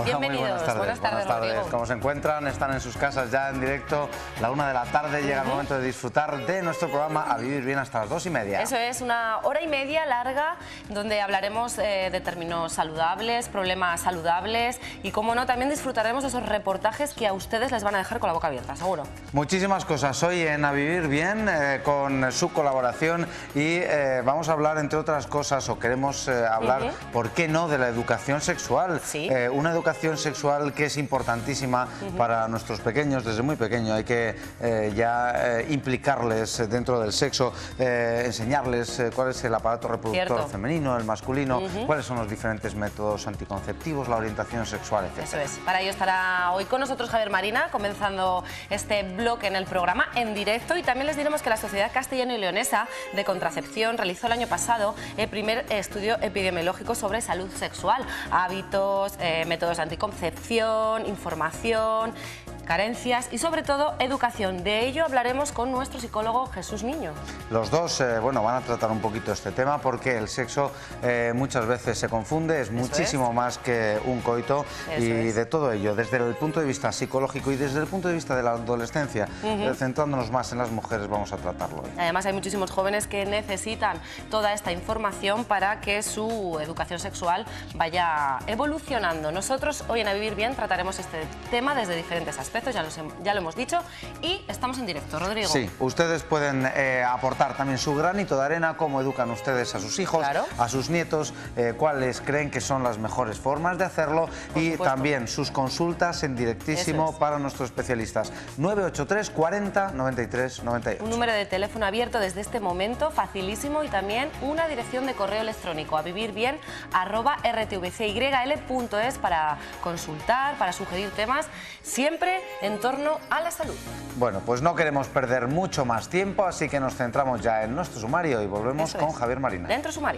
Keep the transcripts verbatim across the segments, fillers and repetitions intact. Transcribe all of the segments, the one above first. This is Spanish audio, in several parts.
Hola, Bienvenidos. Muy buenas tardes. Buenas tardes, buenas tardes. Rodrigo. ¿Cómo se encuentran? Están en sus casas ya en directo. La una de la tarde llega el momento de disfrutar de nuestro programa A Vivir Bien hasta las dos y media. Eso es, una hora y media larga donde hablaremos eh, de términos saludables, problemas saludables y, como no, también disfrutaremos de esos reportajes que a ustedes les van a dejar con la boca abierta, seguro. Muchísimas cosas hoy en A Vivir Bien eh, con su colaboración y eh, vamos a hablar, entre otras cosas, o queremos eh, hablar, uh-huh. ¿por qué no?, de la educación sexual. Sí. Eh, una educación sexual que es importantísima uh-huh. para nuestros pequeños, desde muy pequeño. Hay que eh, ya eh, implicarles dentro del sexo, eh, enseñarles eh, cuál es el aparato reproductor Cierto. femenino, el masculino, uh-huh. cuáles son los diferentes métodos anticonceptivos, la orientación sexual, etcétera. Eso es. Para ello estará hoy con nosotros Javier Marina, comenzando este bloque en el programa en directo, y también les diremos que la Sociedad Castellano y Leonesa de Contracepción realizó el año pasado el primer estudio epidemiológico sobre salud sexual, hábitos, eh, métodos de anticoncepción, información, carencias y, sobre todo, educación. De ello hablaremos con nuestro psicólogo Jesús Niño. Los dos eh, bueno, van a tratar un poquito este tema porque el sexo eh, muchas veces se confunde, es Eso muchísimo es. más que un coito. Eso y es. de todo ello, desde el punto de vista psicológico y desde el punto de vista de la adolescencia, uh-huh. eh, centrándonos más en las mujeres, vamos a tratarlo hoy. Además, hay muchísimos jóvenes que necesitan toda esta información para que su educación sexual vaya evolucionando. Nosotros hoy en A Vivir Bien trataremos este tema desde diferentes aspectos. Ya, los, ya lo hemos dicho, y estamos en directo, Rodrigo. Sí, ustedes pueden eh, aportar también su granito de arena, cómo educan ustedes a sus hijos, claro. a sus nietos, eh, cuáles creen que son las mejores formas de hacerlo. Por y supuesto. También sus consultas en directísimo es. para nuestros especialistas. nueve ocho tres cuarenta noventa y tres noventa y ocho. Un número de teléfono abierto desde este momento, facilísimo, y también una dirección de correo electrónico, a vivirbien arroba r t v c y l punto es, para consultar, para sugerir temas, siempre en torno a la salud. Bueno, pues no queremos perder mucho más tiempo, así que nos centramos ya en nuestro sumario y volvemos Eso con es. Javier Marina. Dentro sumario.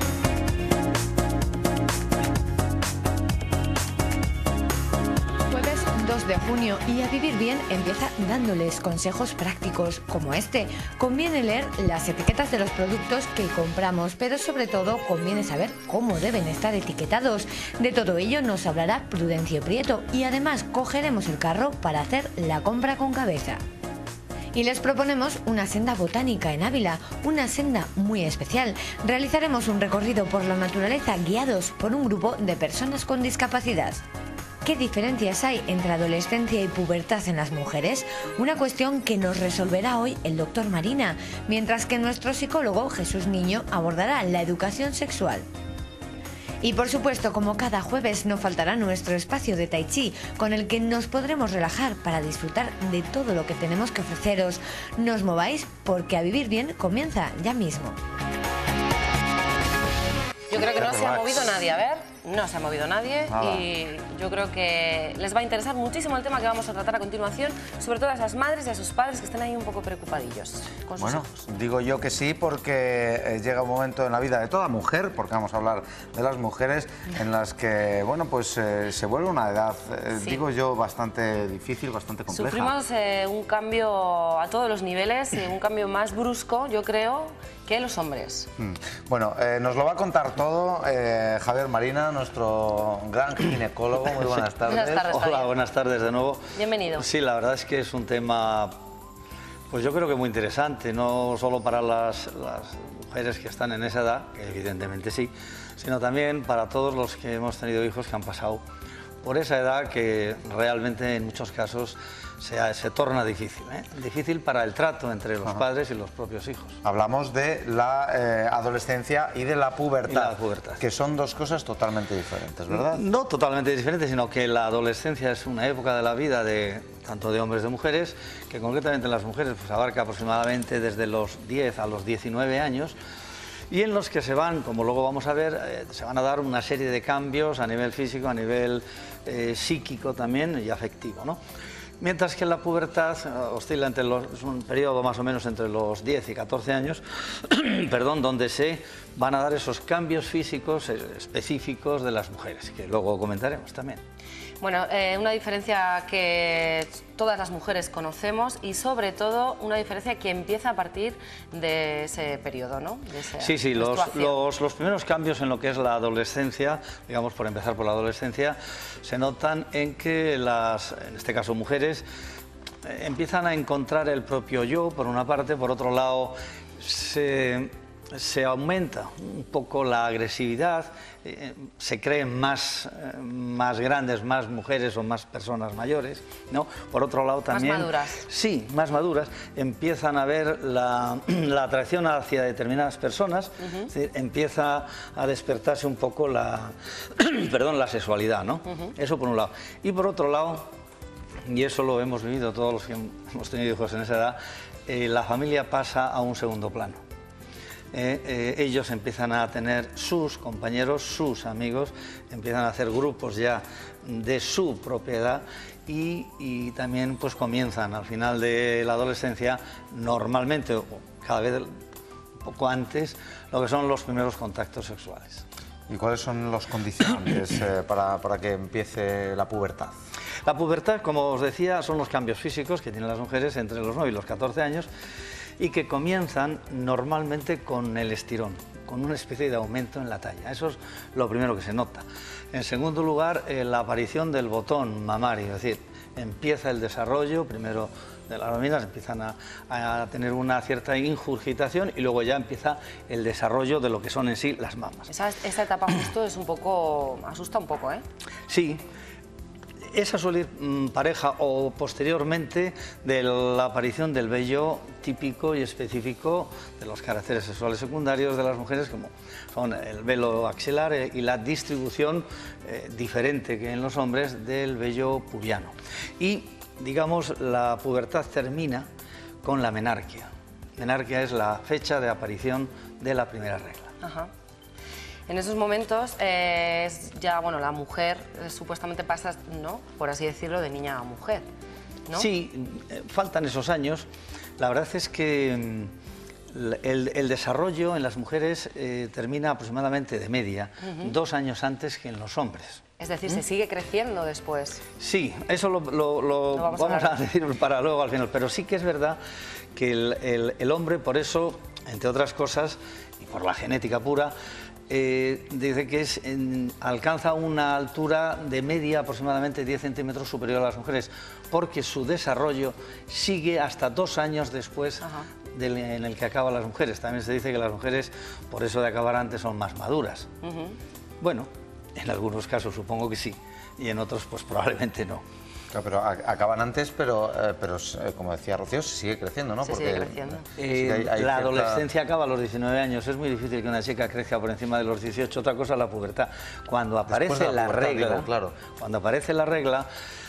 dos de junio y A Vivir Bien empieza dándoles consejos prácticos como este. Conviene leer las etiquetas de los productos que compramos, pero sobre todo conviene saber cómo deben estar etiquetados. De todo ello nos hablará Prudencio Prieto y además cogeremos el carro para hacer la compra con cabeza. Y les proponemos una senda botánica en Ávila, una senda muy especial. Realizaremos un recorrido por la naturaleza guiados por un grupo de personas con discapacidad. ¿Qué diferencias hay entre adolescencia y pubertad en las mujeres? Una cuestión que nos resolverá hoy el doctor Marina, mientras que nuestro psicólogo Jesús Niño abordará la educación sexual. Y por supuesto, como cada jueves, no faltará nuestro espacio de Tai Chi, con el que nos podremos relajar para disfrutar de todo lo que tenemos que ofreceros. No os mováis, porque A Vivir Bien comienza ya mismo. Yo creo que no se ha movido nadie, a ver, no se ha movido nadie Nada. Y yo creo que les va a interesar muchísimo el tema que vamos a tratar a continuación, sobre todo a esas madres y a sus padres que están ahí un poco preocupadillos con sus Bueno, hijos. digo yo que sí, porque eh, llega un momento en la vida de toda mujer, porque vamos a hablar de las mujeres, en las que, bueno, pues eh, se vuelve una edad, eh, Sí. digo yo, bastante difícil, bastante compleja. Sufrimos eh, un cambio a todos los niveles, y un cambio más brusco, yo creo, que los hombres. Mm. Bueno, eh, nos lo va a contar todo eh, Javier Marina, nuestro gran ginecólogo. Muy buenas tardes. Buenas tardes, Hola, Javier. buenas tardes de nuevo. Bienvenido. Sí, la verdad es que es un tema, pues yo creo que muy interesante, no solo para las, las mujeres que están en esa edad, que evidentemente sí, sino también para todos los que hemos tenido hijos que han pasado por esa edad, que realmente en muchos casos se, se torna difícil, ¿eh? Difícil para el trato entre los Ajá. padres y los propios hijos. Hablamos de la eh, adolescencia y de la pubertad, Y la pubertad. que son dos cosas totalmente diferentes, ¿verdad? No totalmente diferentes, sino que la adolescencia es una época de la vida de tanto de hombres como de mujeres, que concretamente en las mujeres pues abarca aproximadamente desde los diez a los diecinueve años, y en los que se van, como luego vamos a ver, eh, se van a dar una serie de cambios a nivel físico, a nivel eh, psíquico también y afectivo, ¿no? Mientras que la pubertad eh, oscila entre los, es un periodo más o menos entre los diez y catorce años, perdón, donde se van a dar esos cambios físicos específicos de las mujeres, que luego comentaremos también. Bueno, eh, una diferencia que todas las mujeres conocemos y sobre todo una diferencia que empieza a partir de ese periodo, ¿no? De esa sí, sí, los, los, los primeros cambios en lo que es la adolescencia, digamos por empezar por la adolescencia, se notan en que las, en este caso mujeres, eh, empiezan a encontrar el propio yo, por una parte, por otro lado, se... se aumenta un poco la agresividad, eh, se creen más, eh, más grandes, más mujeres o más personas mayores, ¿no? Por otro lado también... Más maduras. Sí, más maduras, empiezan a ver la, la atracción hacia determinadas personas, uh-huh. Es decir, empieza a despertarse un poco la, perdón, la sexualidad, ¿no? Uh-huh. Eso por un lado. Y por otro lado, y eso lo hemos vivido todos los que hemos tenido hijos en esa edad, eh, la familia pasa a un segundo plano. Eh, eh, ellos empiezan a tener sus compañeros, sus amigos, empiezan a hacer grupos ya de su propiedad y, y también pues comienzan al final de la adolescencia, normalmente o cada vez un poco antes, lo que son los primeros contactos sexuales. ¿Y cuáles son los condicionantes eh, para, para que empiece la pubertad? La pubertad, como os decía, son los cambios físicos que tienen las mujeres entre los nueve y los catorce años y que comienzan normalmente con el estirón, con una especie de aumento en la talla. Eso es lo primero que se nota. En segundo lugar, eh, la aparición del botón mamario, es decir, empieza el desarrollo, primero de las mamilas, empiezan a, a tener una cierta ingurgitación y luego ya empieza el desarrollo de lo que son en sí las mamas. Esa, esa etapa justo es un poco, asusta un poco, ¿eh? Sí. Esa suele ir mmm, pareja o posteriormente de la aparición del vello típico y específico de los caracteres sexuales secundarios de las mujeres, como son el velo axilar y la distribución eh, diferente que en los hombres del vello pubiano. Y, digamos, la pubertad termina con la menarquia. Menarquia es la fecha de aparición de la primera regla. Ajá. En esos momentos eh, es ya, bueno, la mujer eh, supuestamente pasa, ¿no?, por así decirlo, de niña a mujer, ¿no? Sí, eh, faltan esos años. La verdad es que mm, el, el desarrollo en las mujeres eh, termina aproximadamente de media, uh-huh. dos años antes que en los hombres. Es decir, ¿Mm? ¿se sigue creciendo después? Sí, eso lo, lo, lo vamos, vamos a, a decir para luego al final, pero sí que es verdad que el, el, el hombre, por eso, entre otras cosas, y por la genética pura, Eh, dice que es, en, alcanza una altura de media aproximadamente diez centímetros superior a las mujeres, porque su desarrollo sigue hasta dos años después del, en el que acaban las mujeres. También se dice que las mujeres, por eso de acabar antes, son más maduras. Uh-huh. Bueno, en algunos casos supongo que sí, y en otros pues probablemente no. Claro, pero acaban antes, pero, eh, pero como decía Rocío, se sigue creciendo, ¿no? Se Porque sigue creciendo. Eh, hay, hay la cierta... adolescencia acaba a los diecinueve años. Es muy difícil que una chica crezca por encima de los dieciocho. Otra cosa es la pubertad. Cuando aparece la, la pubertad, regla, digo, claro. Cuando aparece la regla,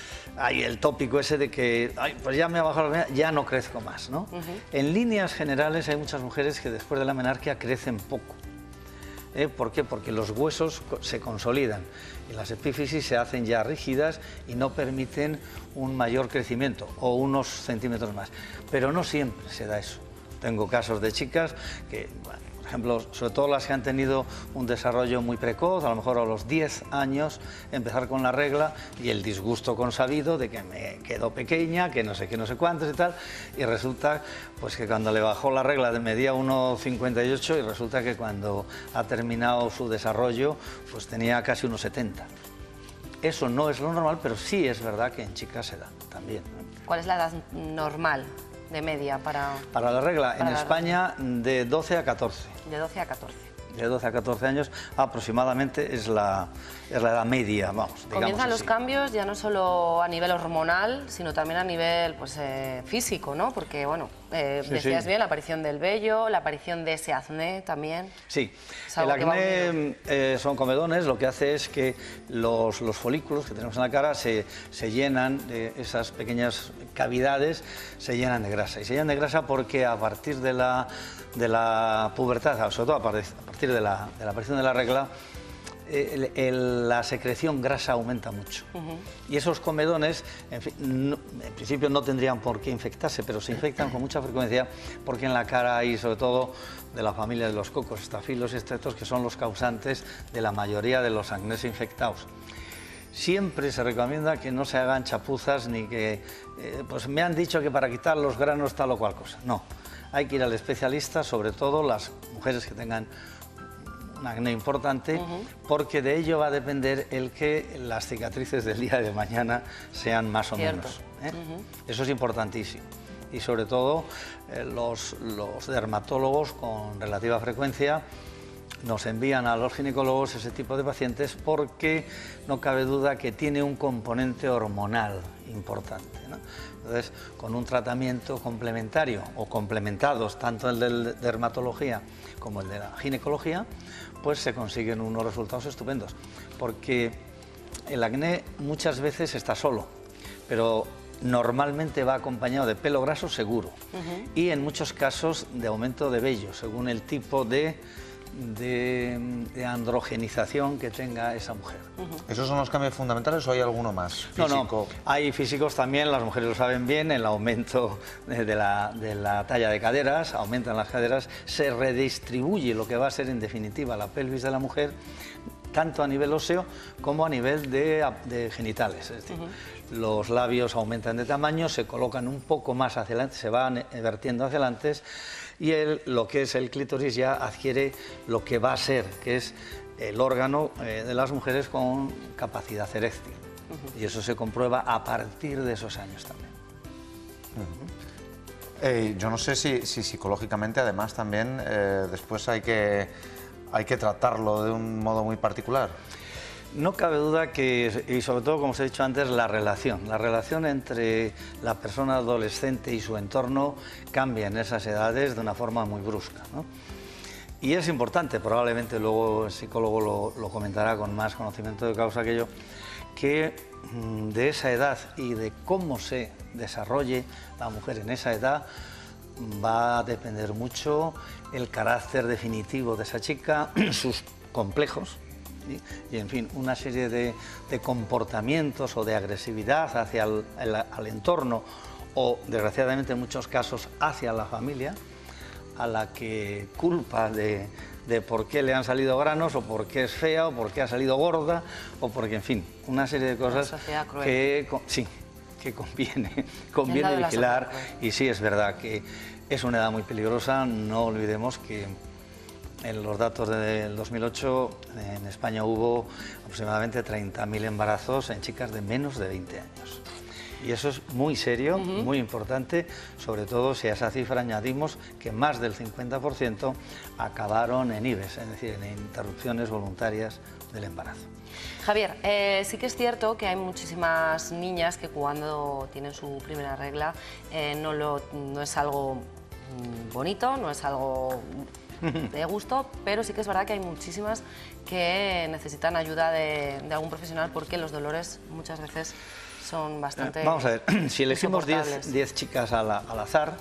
hay el tópico ese de que, ay, pues ya me ha bajado la menarquia, ya no crezco más, ¿no? Uh-huh. En líneas generales hay muchas mujeres que después de la menarquia crecen poco. ¿Eh? ¿Por qué? Porque los huesos se consolidan y las epífisis se hacen ya rígidas y no permiten un mayor crecimiento o unos centímetros más. Pero no siempre se da eso. Tengo casos de chicas que, bueno, por ejemplo, sobre todo las que han tenido un desarrollo muy precoz, a lo mejor a los diez años, empezar con la regla y el disgusto consabido de que me quedo pequeña, que no sé qué, no sé cuántos y tal, y resulta pues que cuando le bajó la regla medía uno cincuenta y ocho y resulta que cuando ha terminado su desarrollo pues tenía casi uno setenta. Eso no es lo normal, pero sí es verdad que en chicas se da también, ¿no? ¿Cuál es la edad normal de media para...? Para la regla, para en la España, regla. de doce a catorce. De doce a catorce. De doce a catorce años aproximadamente es la, es la edad media, vamos, digamos. Comienzan los así. cambios ya no solo a nivel hormonal, sino también a nivel pues, eh, físico, ¿no? Porque, bueno, eh, sí, decías sí. bien, la aparición del vello, la aparición de ese acné también. Sí, el acné eh, son comedones, lo que hace es que los, los folículos que tenemos en la cara se, se llenan, de esas pequeñas cavidades se llenan de grasa. Y se llenan de grasa porque a partir de la... de la pubertad, sobre todo a partir de la, de la aparición de la regla, el, el, la secreción grasa aumenta mucho. Uh-huh. Y esos comedones, en, fin, no, en principio no tendrían por qué infectarse, pero se infectan con mucha frecuencia porque en la cara hay, sobre todo, de la familia de los cocos, estafilos y estreptos, que son los causantes de la mayoría de los acnés infectados. Siempre se recomienda que no se hagan chapuzas ni que, eh, pues me han dicho que para quitar los granos tal o cual cosa. No, hay que ir al especialista, sobre todo las mujeres que tengan un acné importante, uh-huh. porque de ello va a depender el que las cicatrices del día de mañana sean más o Cierto. menos. ¿eh? Uh-huh. Eso es importantísimo. Y sobre todo eh, los, los dermatólogos con relativa frecuencia nos envían a los ginecólogos ese tipo de pacientes porque no cabe duda que tiene un componente hormonal importante, ¿no? Entonces, con un tratamiento complementario o complementados, tanto el de dermatología como el de la ginecología, pues se consiguen unos resultados estupendos. Porque el acné muchas veces está solo, pero normalmente va acompañado de pelo graso seguro, uh-huh. y en muchos casos de aumento de vello, según el tipo de De, de androgenización que tenga esa mujer. Uh-huh. ¿Esos son los cambios fundamentales o hay alguno más? Físico. No, no, hay físicos también, las mujeres lo saben bien, el aumento de la, de la talla de caderas, aumentan las caderas, se redistribuye lo que va a ser en definitiva la pelvis de la mujer, tanto a nivel óseo como a nivel de, de genitales. Es decir, uh-huh. los labios aumentan de tamaño, se colocan un poco más hacia adelante, se van vertiendo hacia adelante, y el, lo que es el clítoris ya adquiere lo que va a ser, que es el órgano eh, de las mujeres con capacidad eréctil. Uh-huh. Y eso se comprueba a partir de esos años también. Uh-huh. eh, yo no sé si, si psicológicamente además también eh, después hay que, hay que tratarlo de un modo muy particular. No cabe duda que, y sobre todo, como os he dicho antes, la relación. La relación entre la persona adolescente y su entorno cambia en esas edades de una forma muy brusca, ¿no? Y es importante, probablemente luego el psicólogo lo, lo comentará con más conocimiento de causa que yo, que de esa edad y de cómo se desarrolle la mujer en esa edad va a depender mucho el carácter definitivo de esa chica, sus complejos, y en fin, una serie de, de comportamientos o de agresividad hacia el, el al entorno o, desgraciadamente en muchos casos, hacia la familia, a la que culpa de, de por qué le han salido granos o por qué es fea o por qué ha salido gorda o porque, en fin, una serie de cosas que, sí, que conviene, conviene vigilar. Y sí, es verdad que es una edad muy peligrosa. No olvidemos que en los datos del dos mil ocho en España hubo aproximadamente treinta mil embarazos en chicas de menos de veinte años. Y eso es muy serio, uh-huh. muy importante, sobre todo si a esa cifra añadimos que más del cincuenta por ciento acabaron en I V E S, es decir, en interrupciones voluntarias del embarazo. Javier, eh, sí que es cierto que hay muchísimas niñas que cuando tienen su primera regla eh, no, lo, no es algo bonito, no es algo de gusto, pero sí que es verdad que hay muchísimas que necesitan ayuda de, de algún profesional porque los dolores muchas veces son bastante... Vamos a ver, si elegimos diez chicas al, al azar,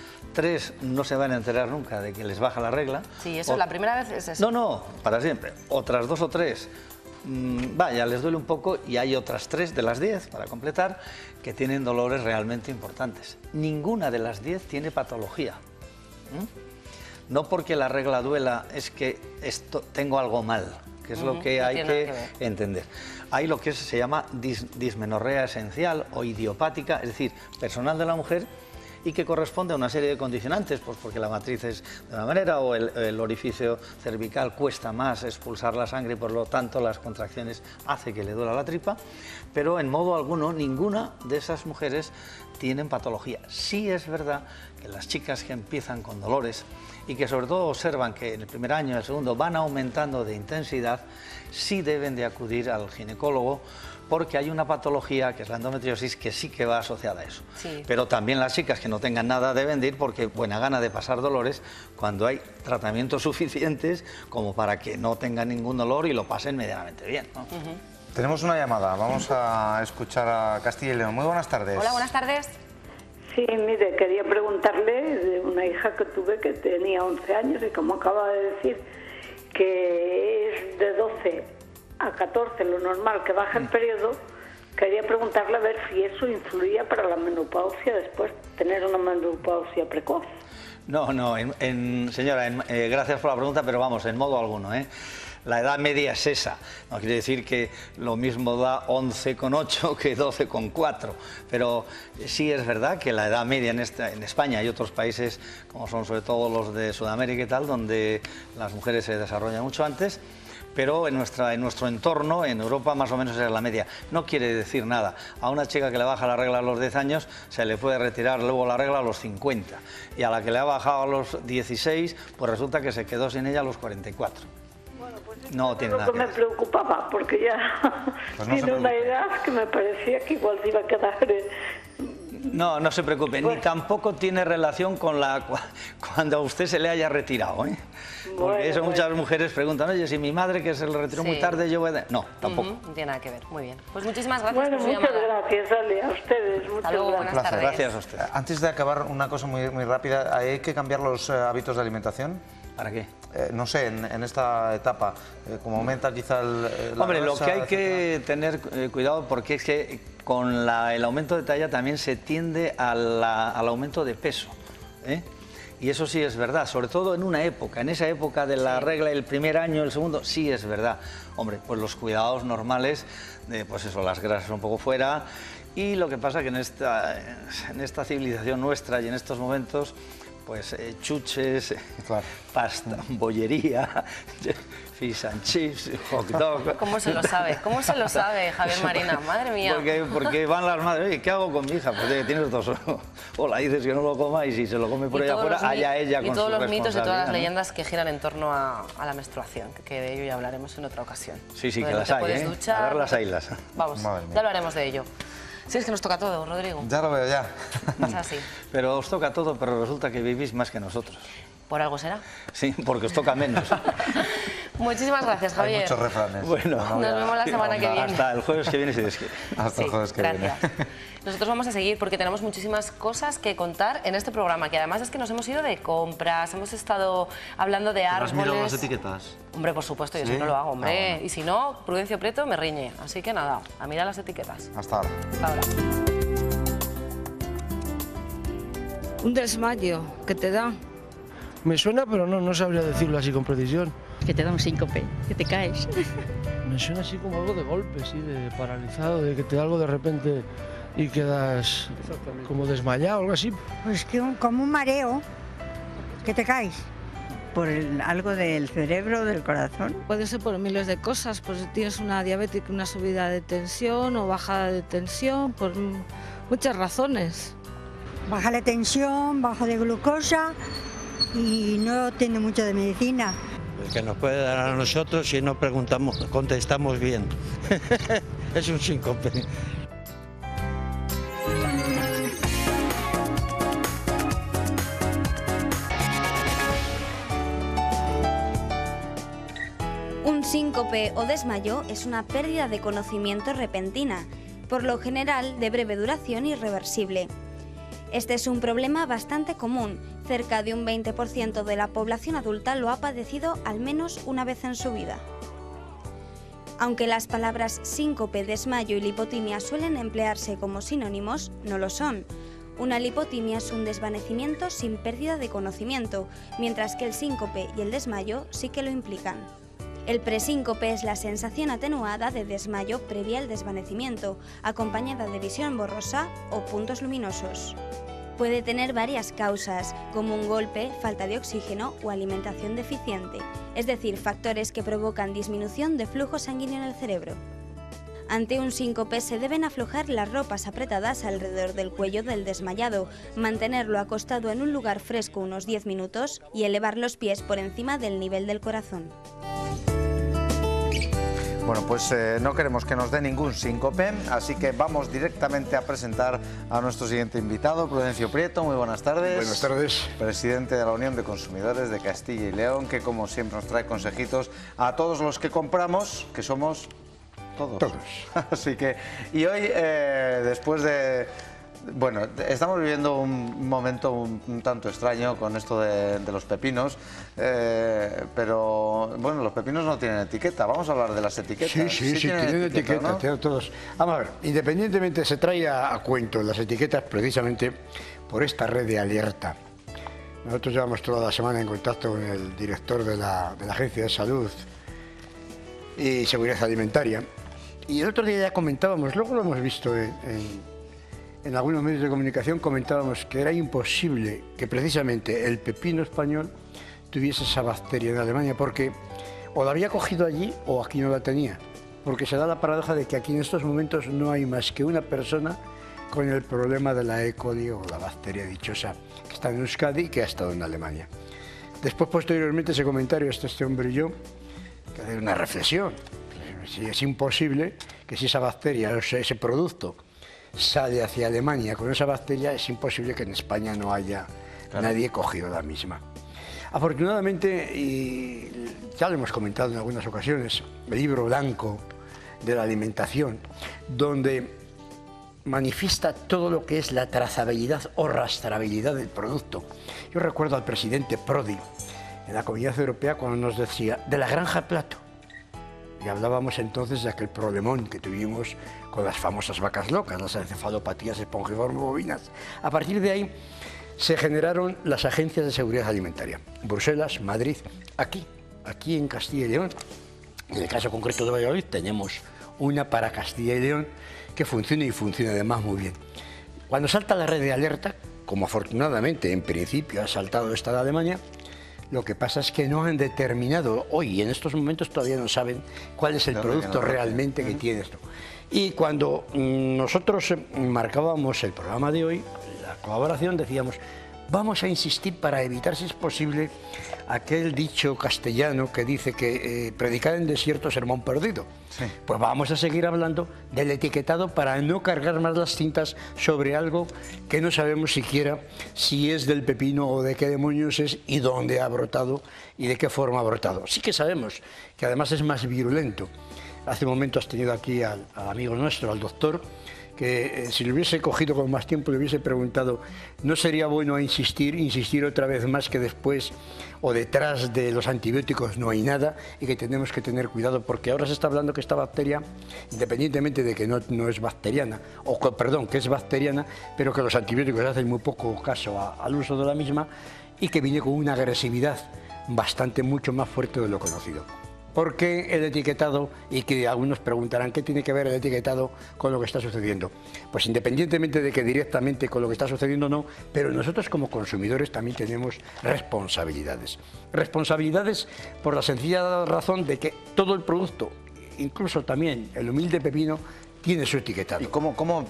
tres no se van a enterar nunca de que les baja la regla. Sí, eso, o... la primera vez es eso. No, no, para siempre. Otras dos o tres, mmm, vaya, les duele un poco y hay otras tres de las diez, para completar, que tienen dolores realmente importantes. Ninguna de las diez tiene patología. ¿Mm? No porque la regla duela es que esto, tengo algo mal, que es uh-huh, lo que no hay que, que entender. Hay lo que se llama dis, dismenorrea esencial o idiopática, es decir, personal de la mujer, y que corresponde a una serie de condicionantes, pues porque la matriz es de una manera o el, el orificio cervical cuesta más expulsar la sangre y por lo tanto las contracciones hace que le duela la tripa, pero en modo alguno ninguna de esas mujeres tienen patología. Sí es verdad que las chicas que empiezan con dolores y que sobre todo observan que en el primer año y el segundo van aumentando de intensidad, sí deben de acudir al ginecólogo porque hay una patología que es la endometriosis que sí que va asociada a eso. Sí. Pero también las chicas que no tengan nada deben de ir porque buena gana de pasar dolores cuando hay tratamientos suficientes como para que no tengan ningún dolor y lo pasen medianamente bien, ¿no? Uh-huh. Tenemos una llamada, vamos a escuchar a Castilla y León. Muy buenas tardes. Hola, buenas tardes. Sí, mire, quería preguntarle de una hija que tuve que tenía once años y como acaba de decir que es de doce a catorce, lo normal, que baja el periodo, quería preguntarle a ver si eso influía para la menopausia después, tener una menopausia precoz. No, no, en, en, señora, en, eh, gracias por la pregunta, pero vamos, en modo alguno, ¿eh? La edad media es esa, no quiere decir que lo mismo da once coma ocho que doce coma cuatro, pero sí es verdad que la edad media en, esta, en España y otros países, como son sobre todo los de Sudamérica y tal, donde las mujeres se desarrollan mucho antes, pero en, nuestra, en nuestro entorno, en Europa, más o menos es la media. No quiere decir nada. A una chica que le baja la regla a los diez años, se le puede retirar luego la regla a los cincuenta. Y a la que le ha bajado a los dieciséis, pues resulta que se quedó sin ella a los cuarenta y cuatro. Bueno, pues no tiene nada que me preocupaba, porque ya pues no tiene una edad que me parecía que igual se iba a quedar... Eh, No, no se preocupe, bueno. Ni tampoco tiene relación con la cuando a usted se le haya retirado, ¿eh? Porque bueno, eso bueno. muchas mujeres preguntan, oye, si mi madre que se le retiró sí. muy tarde, yo voy a... No, tampoco. Uh-huh. No tiene nada que ver, muy bien. Pues muchísimas gracias bueno, por su muchas llamada. gracias, Ale, a ustedes, muchas luego, gracias. Buenas tardes. Gracias a usted. Antes de acabar, una cosa muy, muy rápida, ¿hay que cambiar los eh, hábitos de alimentación? ¿Para qué? Eh, no sé, en, en esta etapa, eh, como aumenta quizá el... el Hombre, la lo grasa, que hay etcétera. que tener eh, cuidado porque es que con la, el aumento de talla también se tiende a la, al aumento de peso, ¿eh? Y eso sí es verdad, sobre todo en una época, en esa época de la sí. regla, el primer año, el segundo, sí es verdad. Hombre, pues los cuidados normales, de, pues eso, las grasas un poco fuera, y lo que pasa que en esta, en esta civilización nuestra y en estos momentos, pues eh, chuches, claro. pasta, bollería, fish and chips, hot dog... ¿Cómo se lo sabe? ¿Cómo se lo sabe, Javier Marina? Madre mía. Porque, porque van las madres, oye, ¿qué hago con mi hija? Pues tienes dos... O la dices que no lo coma y si se lo come por allá afuera, allá ella con su responsabilidad. Y todos los mitos y todas las ¿no? leyendas que giran en torno a, a la menstruación, que de ello ya hablaremos en otra ocasión. Sí, sí, Entonces, que las hay, ¿eh? Duchar, a ver las haylas. Vamos, ya hablaremos de ello. Sí, es que nos toca todo, Rodrigo. Ya lo veo, ya. Es así. Pero os toca todo, pero resulta que vivís más que nosotros. ¿Por algo será? Sí, porque os toca menos. Muchísimas gracias, Javier. Hay muchos refranes. Bueno, nos vemos la semana que viene. Hasta el jueves que viene, si Dios quiere. Hasta sí, el jueves que gracias. viene. Nosotros vamos a seguir porque tenemos muchísimas cosas que contar en este programa, que además es que nos hemos ido de compras, hemos estado hablando de árboles... ¿Has mirado las etiquetas? Hombre, por supuesto, yo ¿Sí? siempre lo hago, hombre. Ah, bueno. Y si no, Prudencio Prieto me riñe. Así que nada, a mirar las etiquetas. Hasta ahora. Hasta ahora. Un desmayo que te da. Me suena, pero no, no sabría decirlo así con precisión. Que te da un síncope, que te caes. Me suena así como algo de golpe, sí, de paralizado, de que te da algo de repente y quedas como desmayado, algo así. Pues que un, como un mareo, que te caes. Por el, algo del cerebro, del corazón. Puede ser por miles de cosas, pues si tienes una diabetes, una subida de tensión o bajada de tensión, por muchas razones. Baja la tensión, bajo de glucosa y no tiene mucho de medicina. Que nos puede dar a nosotros si no preguntamos, contestamos bien. Es un síncope. Un síncope o desmayo es una pérdida de conocimiento repentina, por lo general de breve duración y irreversible. Este es un problema bastante común. Cerca de un veinte por ciento de la población adulta lo ha padecido al menos una vez en su vida. Aunque las palabras síncope, desmayo y lipotimia suelen emplearse como sinónimos, no lo son. Una lipotimia es un desvanecimiento sin pérdida de conocimiento, mientras que el síncope y el desmayo sí que lo implican. El presíncope es la sensación atenuada de desmayo previa al desvanecimiento, acompañada de visión borrosa o puntos luminosos. Puede tener varias causas, como un golpe, falta de oxígeno o alimentación deficiente, es decir, factores que provocan disminución de flujo sanguíneo en el cerebro. Ante un síncope se deben aflojar las ropas apretadas alrededor del cuello del desmayado, mantenerlo acostado en un lugar fresco unos diez minutos y elevar los pies por encima del nivel del corazón. Bueno, pues eh, no queremos que nos dé ningún síncope, así que vamos directamente a presentar a nuestro siguiente invitado, Prudencio Prieto. Muy buenas tardes. Buenas tardes. Presidente de la Unión de Consumidores de Castilla y León, que como siempre nos trae consejitos a todos los que compramos, que somos todos. Todos. Así que, y hoy, eh, después de... Bueno, estamos viviendo un momento un, un tanto extraño con esto de, de los pepinos, eh, pero bueno, los pepinos no tienen etiqueta. Vamos a hablar de las etiquetas. Sí, sí, sí, sí tienen, tienen etiqueta, etiqueta, ¿no? Tienen todos. Vamos a ver, independientemente se trae a, a cuento las etiquetas precisamente por esta red de alerta. Nosotros llevamos toda la semana en contacto con el director de la, de la Agencia de Salud y Seguridad Alimentaria. Y el otro día ya comentábamos, luego lo hemos visto en, en, en algunos medios de comunicación, comentábamos que era imposible que precisamente el pepino español tuviese esa bacteria en Alemania, porque o la había cogido allí o aquí no la tenía. Porque se da la paradoja de que aquí en estos momentos no hay más que una persona con el problema de la E. coli o la bacteria dichosa que está en Euskadi y que ha estado en Alemania. Después, posteriormente, ese comentario, este, este hombre y yo, que hace una reflexión. Si es imposible que si esa bacteria, o sea, ese producto, sale hacia Alemania con esa bacteria, es imposible que en España no haya claro. nadie cogido la misma. Afortunadamente, y ya lo hemos comentado en algunas ocasiones, el libro blanco de la alimentación, donde manifiesta todo lo que es la trazabilidad o rastreabilidad del producto. Yo recuerdo al presidente Prodi en la Comunidad Europea cuando nos decía de la granja al plato. Y hablábamos entonces de aquel problemón que tuvimos con las famosas vacas locas, las encefalopatías espongiformes bovinas. A partir de ahí se generaron las agencias de seguridad alimentaria. Bruselas, Madrid, aquí, aquí en Castilla y León. En el caso concreto de Valladolid tenemos una para Castilla y León que funciona y funciona además muy bien. Cuando salta la red de alerta, como afortunadamente en principio ha saltado esta de Alemania, lo que pasa es que no han determinado hoy, y en estos momentos todavía no saben cuál es el producto realmente que tiene esto. Y cuando nosotros marcábamos el programa de hoy, la colaboración, decíamos, vamos a insistir para evitar, si es posible, aquel dicho castellano que dice que eh, predicar en desierto sermón perdido. Sí. Pues vamos a seguir hablando del etiquetado para no cargar más las tintas sobre algo que no sabemos siquiera si es del pepino o de qué demonios es y dónde ha brotado y de qué forma ha brotado. Sí que sabemos que además es más virulento. Hace un momento has tenido aquí al, al amigo nuestro, al doctor, que eh, si lo hubiese cogido con más tiempo le hubiese preguntado, ¿no sería bueno insistir, insistir otra vez más que después o detrás de los antibióticos no hay nada y que tenemos que tener cuidado? Porque ahora se está hablando que esta bacteria, independientemente de que no, no es bacteriana, o perdón, que es bacteriana, pero que los antibióticos hacen muy poco caso a, al uso de la misma y que viene con una agresividad bastante mucho más fuerte de lo conocido. ¿Por qué el etiquetado? Y que algunos preguntarán, ¿qué tiene que ver el etiquetado con lo que está sucediendo? Pues independientemente de que directamente con lo que está sucediendo no, pero nosotros como consumidores también tenemos responsabilidades. Responsabilidades por la sencilla razón de que todo el producto, incluso también el humilde pepino, tiene su etiquetado. ¿Y cómo, cómo,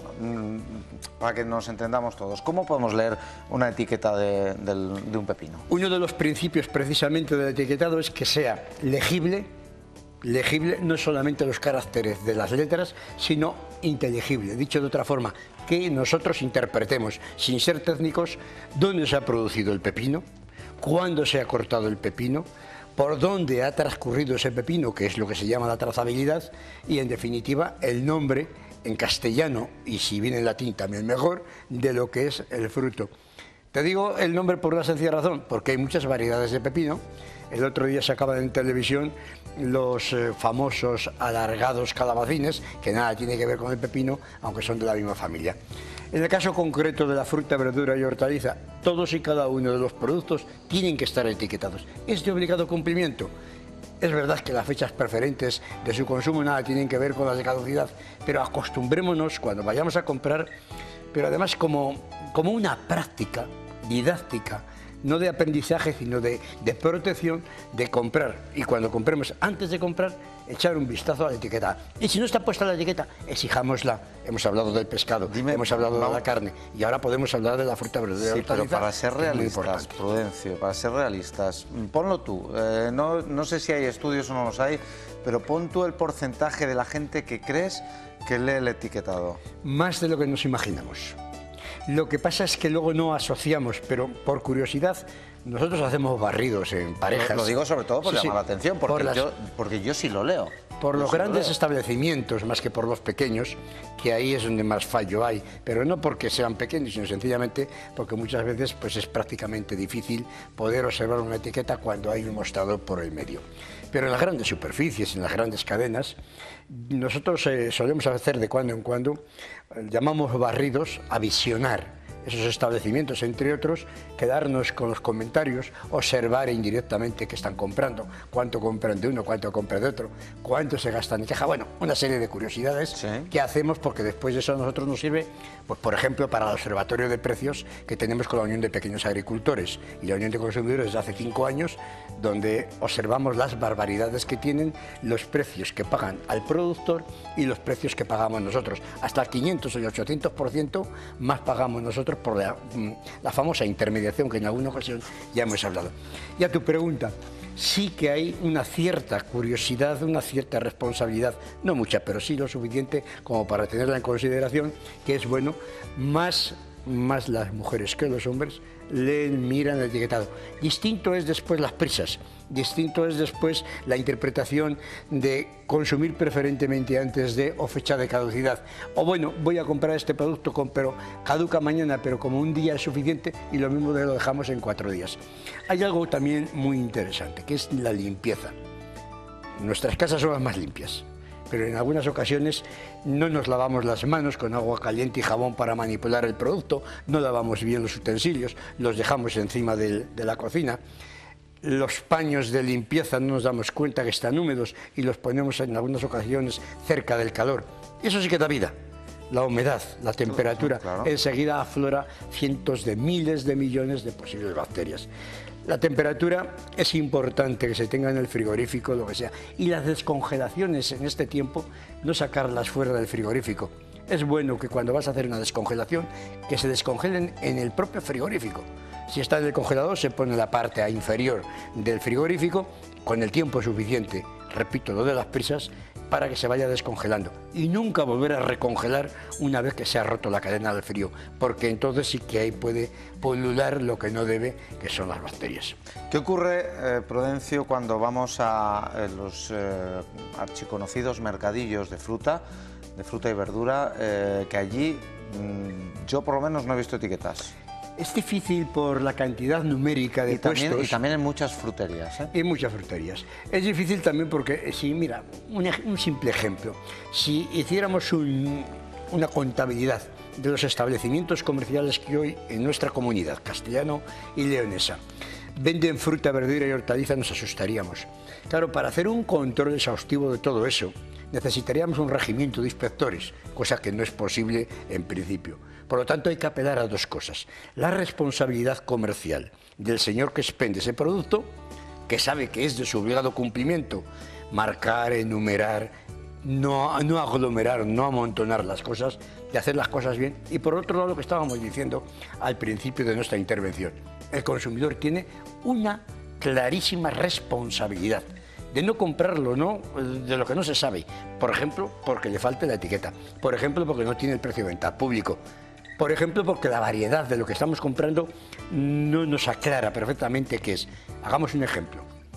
para que nos entendamos todos, cómo podemos leer una etiqueta de, de, de un pepino? Uno de los principios precisamente del etiquetado es que sea legible, legible no solamente los caracteres de las letras, sino inteligible. Dicho de otra forma, que nosotros interpretemos, sin ser técnicos, dónde se ha producido el pepino, cuándo se ha cortado el pepino, por dónde ha transcurrido ese pepino, que es lo que se llama la trazabilidad, y en definitiva el nombre en castellano, y si viene en latín también mejor, de lo que es el fruto. Te digo el nombre por una sencilla razón, porque hay muchas variedades de pepino. El otro día sacaban en televisión los eh, famosos alargados calabacines, que nada tiene que ver con el pepino, aunque son de la misma familia. En el caso concreto de la fruta, verdura y hortaliza, todos y cada uno de los productos tienen que estar etiquetados. Es de obligado cumplimiento. Es verdad que las fechas preferentes de su consumo nada tienen que ver con las de caducidad, pero acostumbrémonos cuando vayamos a comprar, pero además como, como una práctica didáctica, no de aprendizaje, sino de, de protección, de comprar. Y cuando compremos, antes de comprar, echar un vistazo a la etiqueta. Y si no está puesta la etiqueta, exijámosla. Hemos hablado del pescado, Dime, hemos hablado no. de la carne, y ahora podemos hablar de la fruta, verdura. Sí, pero para ser realistas, Prudencio, para ser realistas, ponlo tú. Eh, no, no sé si hay estudios o no los hay, pero pon tú el porcentaje de la gente que crees que lee el etiquetado. Más de lo que nos imaginamos. Lo que pasa es que luego no asociamos, pero por curiosidad, nosotros hacemos barridos en parejas. Lo digo sobre todo por sí, llamar sí, la atención, porque, por las... yo, porque yo sí lo leo. por los grandes establecimientos más que por los pequeños, que ahí es donde más fallo hay, pero no porque sean pequeños, sino sencillamente porque muchas veces pues, es prácticamente difícil poder observar una etiqueta cuando hay un mostrador por el medio. Pero en las grandes superficies, en las grandes cadenas, nosotros eh, solemos hacer de cuando en cuando, eh, llamamos barridos a visionar esos establecimientos, entre otros, quedarnos con los comentarios, observar indirectamente qué están comprando, cuánto compran de uno, cuánto compran de otro, cuánto se gastan en caja, bueno, una serie de curiosidades sí. que hacemos porque después de eso a nosotros nos sirve, pues por ejemplo, para el observatorio de precios que tenemos con la Unión de Pequeños Agricultores y la Unión de Consumidores desde hace cinco años, donde observamos las barbaridades que tienen los precios que pagan al productor y los precios que pagamos nosotros. Hasta el quinientos o el ochocientos por ciento más pagamos nosotros por la, la famosa intermediación que en alguna ocasión ya hemos hablado. Y a tu pregunta, sí que hay una cierta curiosidad, una cierta responsabilidad, no mucha, pero sí lo suficiente como para tenerla en consideración, que es bueno, más, más las mujeres que los hombres leen, miran el etiquetado. Distinto es después las prisas, distinto es después la interpretación de consumir preferentemente antes de o fecha de caducidad. O bueno, voy a comprar este producto, pero caduca mañana, pero como un día es suficiente y lo mismo lo dejamos en cuatro días. Hay algo también muy interesante, que es la limpieza. Nuestras casas son las más limpias, pero en algunas ocasiones no nos lavamos las manos con agua caliente y jabón para manipular el producto, no lavamos bien los utensilios, los dejamos encima de, de la cocina. Los paños de limpieza no nos damos cuenta que están húmedos y los ponemos en algunas ocasiones cerca del calor. Eso sí que da vida. La humedad, la temperatura, claro. Enseguida aflora cientos de miles de millones de posibles bacterias. La temperatura es importante que se tenga en el frigorífico, lo que sea. Y las descongelaciones en este tiempo, no sacarlas fuera del frigorífico. Es bueno que cuando vas a hacer una descongelación, que se descongelen en el propio frigorífico. Si está en el congelador, se pone la parte inferior del frigorífico con el tiempo suficiente, repito, lo de las prisas, para que se vaya descongelando. Y nunca volver a recongelar una vez que se ha roto la cadena del frío, porque entonces sí que ahí puede pulular lo que no debe, que son las bacterias. ¿Qué ocurre, eh, Prudencio, cuando vamos a eh, los eh, archiconocidos mercadillos de fruta, de fruta y verdura, eh, que allí mmm, yo por lo menos no he visto etiquetas? Es difícil por la cantidad numérica de y también, puestos. Y también en muchas fruterías. ¿eh? En muchas fruterías. Es difícil también porque, si mira, un, un simple ejemplo. Si hiciéramos un, una contabilidad de los establecimientos comerciales que hoy en nuestra comunidad, castellano y leonesa, venden fruta, verdura y hortaliza, nos asustaríamos. Claro, para hacer un control exhaustivo de todo eso, necesitaríamos un regimiento de inspectores, cosa que no es posible en principio. Por lo tanto, hay que apelar a dos cosas. La responsabilidad comercial del señor que expende ese producto, que sabe que es de su obligado cumplimiento marcar, enumerar, no, no aglomerar, no amontonar las cosas, de hacer las cosas bien. Y por otro lado, lo que estábamos diciendo al principio de nuestra intervención, el consumidor tiene una clarísima responsabilidad de no comprarlo, ¿no? De lo que no se sabe. Por ejemplo, porque le falte la etiqueta. Por ejemplo, porque no tiene el precio de venta público. Por ejemplo, porque la variedad de lo que estamos comprando no nos aclara perfectamente qué es. Hagamos un ejemplo.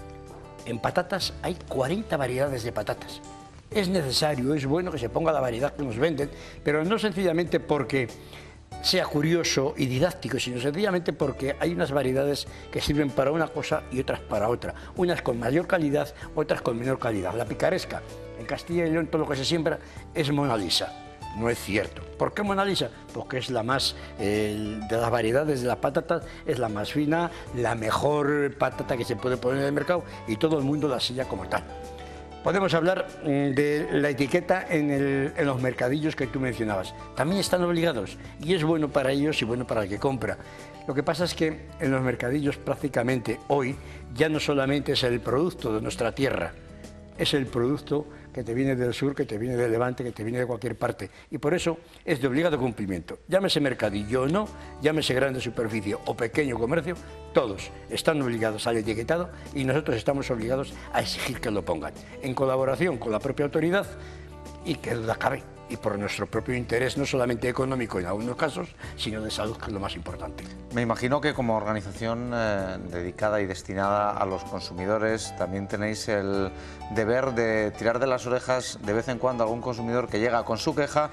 En patatas hay cuarenta variedades de patatas. Es necesario, es bueno que se ponga la variedad que nos venden, pero no sencillamente porque sea curioso y didáctico, sino sencillamente porque hay unas variedades que sirven para una cosa y otras para otra. Unas con mayor calidad, otras con menor calidad. La picaresca, en Castilla y León todo lo que se siembra es Mona Lisa. No es cierto. ¿Por qué Mona Lisa? Porque es la más, eh, de las variedades de las patatas, es la más fina, la mejor patata que se puede poner en el mercado y todo el mundo la sella como tal. Podemos hablar de la etiqueta en, el, en los mercadillos que tú mencionabas. También están obligados y es bueno para ellos y bueno para el que compra. Lo que pasa es que en los mercadillos prácticamente hoy ya no solamente es el producto de nuestra tierra, es el producto que te viene del sur, que te viene del Levante, que te viene de cualquier parte. Y por eso es de obligado cumplimiento. Llámese mercadillo o no, llámese grande superficie o pequeño comercio, todos están obligados al etiquetado y nosotros estamos obligados a exigir que lo pongan. En colaboración con la propia autoridad y que duda cabe, y por nuestro propio interés, no solamente económico en algunos casos, sino de salud, que es lo más importante. Me imagino que como organización eh, dedicada y destinada a los consumidores, también tenéis el deber de tirar de las orejas de vez en cuando a algún consumidor que llega con su queja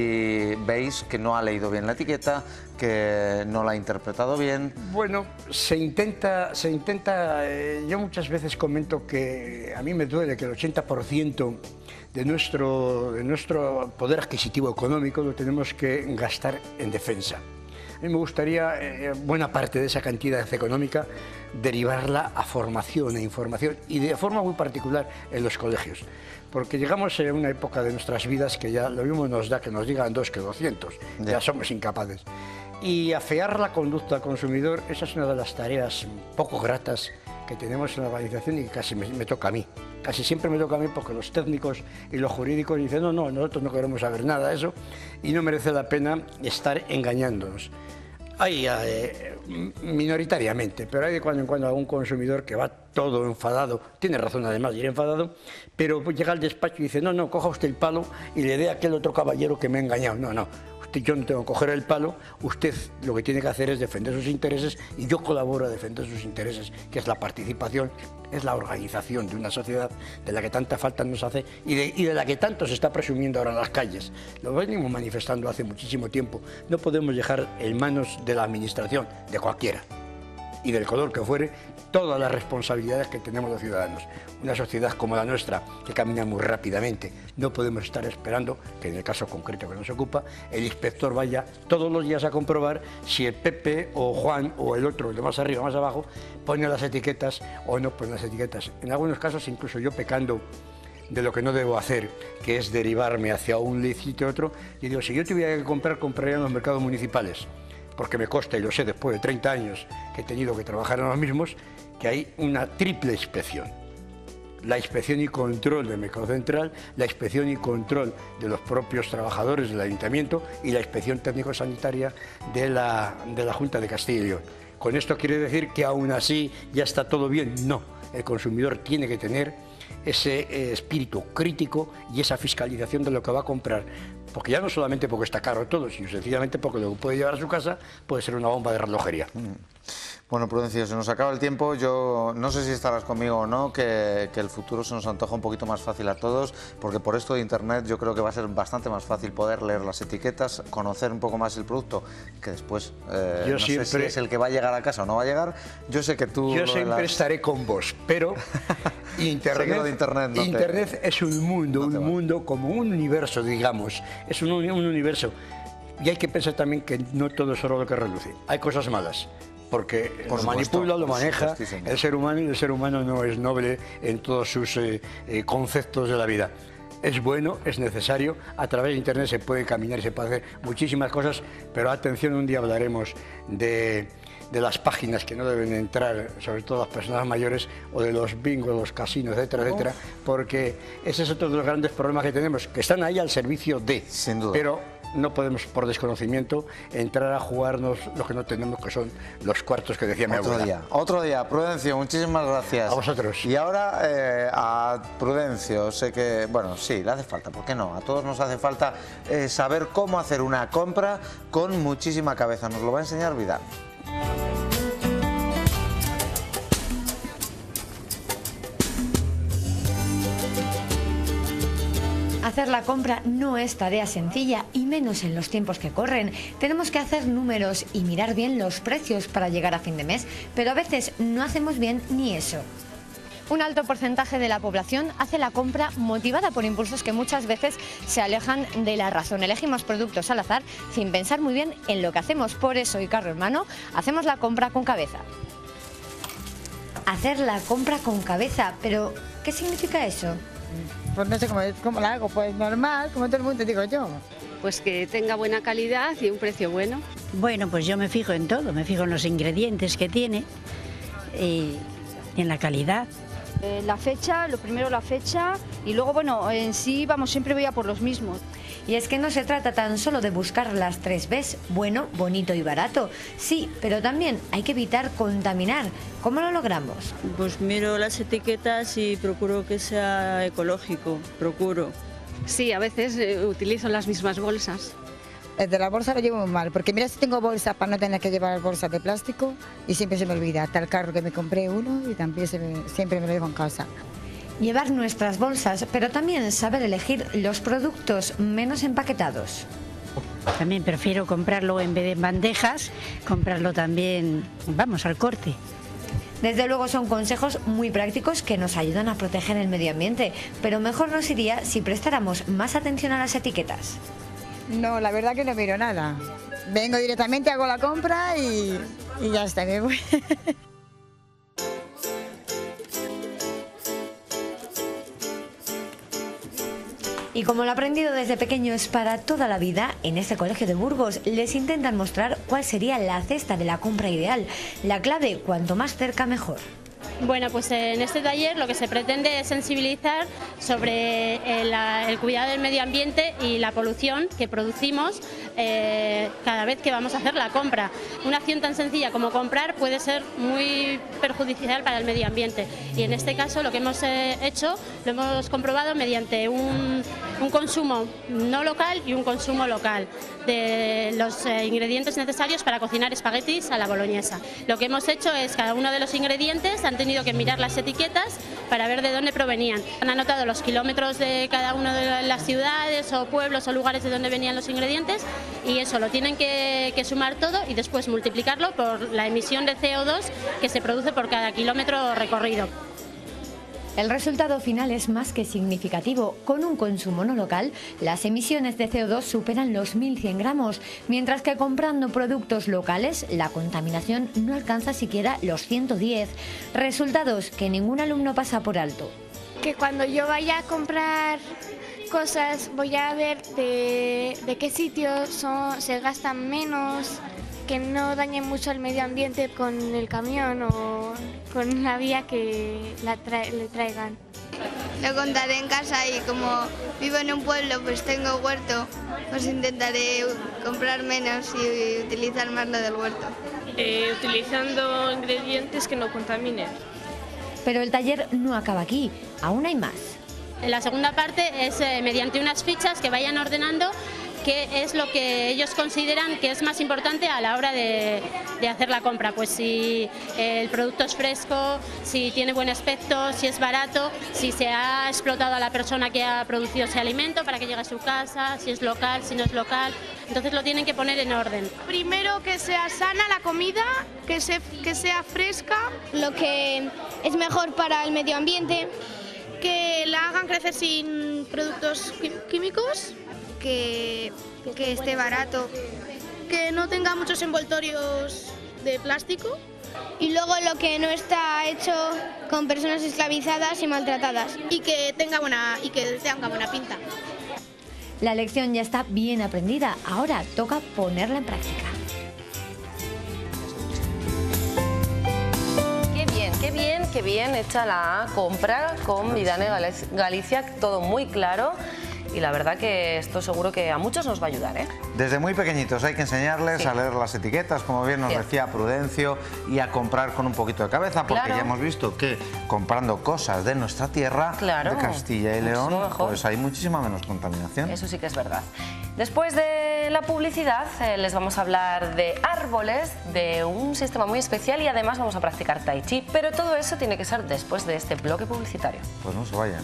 y veis que no ha leído bien la etiqueta, que no la ha interpretado bien. Bueno, se intenta, se intenta eh, yo muchas veces comento que a mí me duele que el ochenta por ciento de nuestro, de nuestro poder adquisitivo económico lo tenemos que gastar en defensa. A mí me gustaría eh, buena parte de esa cantidad económica derivarla a formación e información, y de forma muy particular en los colegios, porque llegamos a una época de nuestras vidas que ya lo mismo nos da que nos digan dos que doscientos, ya, ya somos incapaces. Y afear la conducta al consumidor, esa es una de las tareas poco gratas que tenemos en la organización y que casi me, me toca a mí. Casi siempre me toca a mí porque los técnicos y los jurídicos dicen no, no, nosotros no queremos saber nada de eso y no merece la pena estar engañándonos. Hay eh, minoritariamente, pero hay de cuando en cuando algún consumidor que va todo enfadado, tiene razón además de ir enfadado, pero llega al despacho y dice no, no, coja usted el palo y le dé a aquel otro caballero que me ha engañado. No, no. Yo no tengo que coger el palo, usted lo que tiene que hacer es defender sus intereses y yo colaboro a defender sus intereses, que es la participación, es la organización de una sociedad de la que tanta falta nos hace y de, y de la que tanto se está presumiendo ahora en las calles. Lo venimos manifestando hace muchísimo tiempo. No podemos dejar en manos de la administración, de cualquiera, y del color que fuere, todas las responsabilidades que tenemos los ciudadanos. Una sociedad como la nuestra, que camina muy rápidamente, no podemos estar esperando que en el caso concreto que nos ocupa, el inspector vaya todos los días a comprobar si el Pepe o Juan o el otro, el de más arriba o más abajo, pone las etiquetas o no pone las etiquetas. En algunos casos, incluso yo pecando de lo que no debo hacer, que es derivarme hacia un lícito y otro, y digo, si yo tuviera que comprar, compraría en los mercados municipales, porque me consta, y lo sé después de treinta años que he tenido que trabajar en los mismos, que hay una triple inspección. La inspección y control del mercado central, la inspección y control de los propios trabajadores del ayuntamiento y la inspección técnico-sanitaria de la, de la Junta de Castilla y León. ¿Con esto quiere decir que aún así ya está todo bien? No, el consumidor tiene que tener ese eh, espíritu crítico y esa fiscalización de lo que va a comprar, porque ya no solamente porque está caro todo, sino sencillamente porque lo que puede llevar a su casa puede ser una bomba de relojería. Mm. Bueno, Prudencio, se nos acaba el tiempo. Yo no sé si estarás conmigo o no, que, que el futuro se nos antoja un poquito más fácil a todos, porque por esto de Internet yo creo que va a ser bastante más fácil poder leer las etiquetas, conocer un poco más el producto, que después eh, yo no siempre, sé si es el que va a llegar a casa o no va a llegar. Yo sé que tú... Yo siempre las... estaré con vos, pero Internet, de Internet, no Internet te... es un mundo, no un mundo como un universo, digamos. Es un, un universo. Y hay que pensar también que no todo es oro lo que reluce. Hay cosas malas, porque por lo supuesto, manipula, lo maneja el ser humano, y el ser humano no es noble en todos sus eh, eh, conceptos de la vida. Es bueno, es necesario, a través de Internet se puede caminar y se puede hacer muchísimas cosas, pero atención, un día hablaremos de, de las páginas que no deben entrar, sobre todo las personas mayores, o de los bingos, los casinos, etcétera, etcétera, porque ese es otro de los grandes problemas que tenemos, que están ahí al servicio de, sin duda, pero no podemos por desconocimiento entrar a jugarnos lo que no tenemos, que son los cuartos que decía mi abuela. Otro día, otro día. Prudencio, muchísimas gracias. A vosotros. Y ahora eh, a Prudencio, sé que, bueno, sí, le hace falta, ¿por qué no? A todos nos hace falta eh, saber cómo hacer una compra con muchísima cabeza. Nos lo va a enseñar Vidal. Hacer la compra no es tarea sencilla, y menos en los tiempos que corren. Tenemos que hacer números y mirar bien los precios para llegar a fin de mes, pero a veces no hacemos bien ni eso. Un alto porcentaje de la población hace la compra motivada por impulsos que muchas veces se alejan de la razón. Elegimos productos al azar sin pensar muy bien en lo que hacemos. Por eso, y Carlos hermano, hacemos la compra con cabeza. Hacer la compra con cabeza, pero ¿qué significa eso? Pues no sé cómo, cómo la hago, pues normal, como todo el mundo, digo yo. Pues que tenga buena calidad y un precio bueno. Bueno, pues yo me fijo en todo, me fijo en los ingredientes que tiene y en la calidad. Eh, la fecha, lo primero la fecha y luego, bueno, en sí, vamos, siempre voy a por los mismos. Y es que no se trata tan solo de buscar las tres Bs, bueno, bonito y barato. Sí, pero también hay que evitar contaminar. ¿Cómo lo logramos? Pues miro las etiquetas y procuro que sea ecológico, procuro. Sí, a veces eh, utilizo las mismas bolsas. El de la bolsa lo llevo muy mal, porque mira si tengo bolsas para no tener que llevar bolsas de plástico y siempre se me olvida. Hasta el carro que me compré uno y también se me, siempre me lo llevo en casa. Llevar nuestras bolsas, pero también saber elegir los productos menos empaquetados. También prefiero comprarlo en vez de en bandejas, comprarlo también, vamos, al corte. Desde luego son consejos muy prácticos que nos ayudan a proteger el medio ambiente, pero mejor nos iría si prestáramos más atención a las etiquetas. No, la verdad que no miro nada. Vengo directamente, hago la compra y, y ya está, me voy. Y como lo aprendido desde pequeños para toda la vida, en este colegio de Burgos les intentan mostrar cuál sería la cesta de la compra ideal. La clave, cuanto más cerca mejor. Bueno, pues en este taller lo que se pretende es sensibilizar sobre el, el cuidado del medio ambiente y la polución que producimos eh, cada vez que vamos a hacer la compra. Una acción tan sencilla como comprar puede ser muy perjudicial para el medio ambiente y en este caso lo que hemos eh, hecho lo hemos comprobado mediante un, un consumo no local y un consumo local de los eh, ingredientes necesarios para cocinar espaguetis a la boloñesa. Lo que hemos hecho es cada uno de los ingredientes han tenido que mirar las etiquetas para ver de dónde provenían. Han anotado los kilómetros de cada una de las ciudades o pueblos o lugares de donde venían los ingredientes y eso lo tienen que, que sumar todo y después multiplicarlo por la emisión de C O dos que se produce por cada kilómetro recorrido. El resultado final es más que significativo. Con un consumo no local, las emisiones de C O dos superan los mil cien gramos, mientras que comprando productos locales, la contaminación no alcanza siquiera los ciento diez. Resultados que ningún alumno pasa por alto. Que cuando yo vaya a comprar cosas voy a ver de, de qué sitios son, se gastan menos, que no dañen mucho el medio ambiente con el camión o con la vía que la tra- le traigan. Lo contaré en casa y como vivo en un pueblo pues tengo huerto, pues intentaré comprar menos y utilizar más lo del huerto. Eh, utilizando ingredientes que no contaminen. Pero el taller no acaba aquí, aún hay más. La segunda parte es eh, mediante unas fichas que vayan ordenando qué es lo que ellos consideran que es más importante a la hora de, de hacer la compra. Pues si el producto es fresco, si tiene buen aspecto, si es barato, si se ha explotado a la persona que ha producido ese alimento para que llegue a su casa, si es local, si no es local. Entonces lo tienen que poner en orden. Primero que sea sana la comida, que, se, que sea fresca. Lo que es mejor para el medio ambiente. Que la hagan crecer sin productos químicos. Que, que esté barato. Que no tenga muchos envoltorios de plástico. Y luego lo que no está hecho con personas esclavizadas y maltratadas. Y que tenga buena, y que tenga buena pinta. La lección ya está bien aprendida, ahora toca ponerla en práctica. Qué bien, qué bien, qué bien hecha la compra con Vidane Galicia, todo muy claro. Y la verdad que esto seguro que a muchos nos va a ayudar, ¿eh? Desde muy pequeñitos hay que enseñarles sí. a leer las etiquetas, como bien nos sí. decía Prudencio, y a comprar con un poquito de cabeza, porque claro. ya hemos visto que comprando cosas de nuestra tierra, claro. de Castilla y León, pues hay muchísima menos contaminación. Eso sí que es verdad. Después de la publicidad eh, les vamos a hablar de árboles, de un sistema muy especial y además vamos a practicar Tai Chi, pero todo eso tiene que ser después de este bloque publicitario. Pues no se vayan.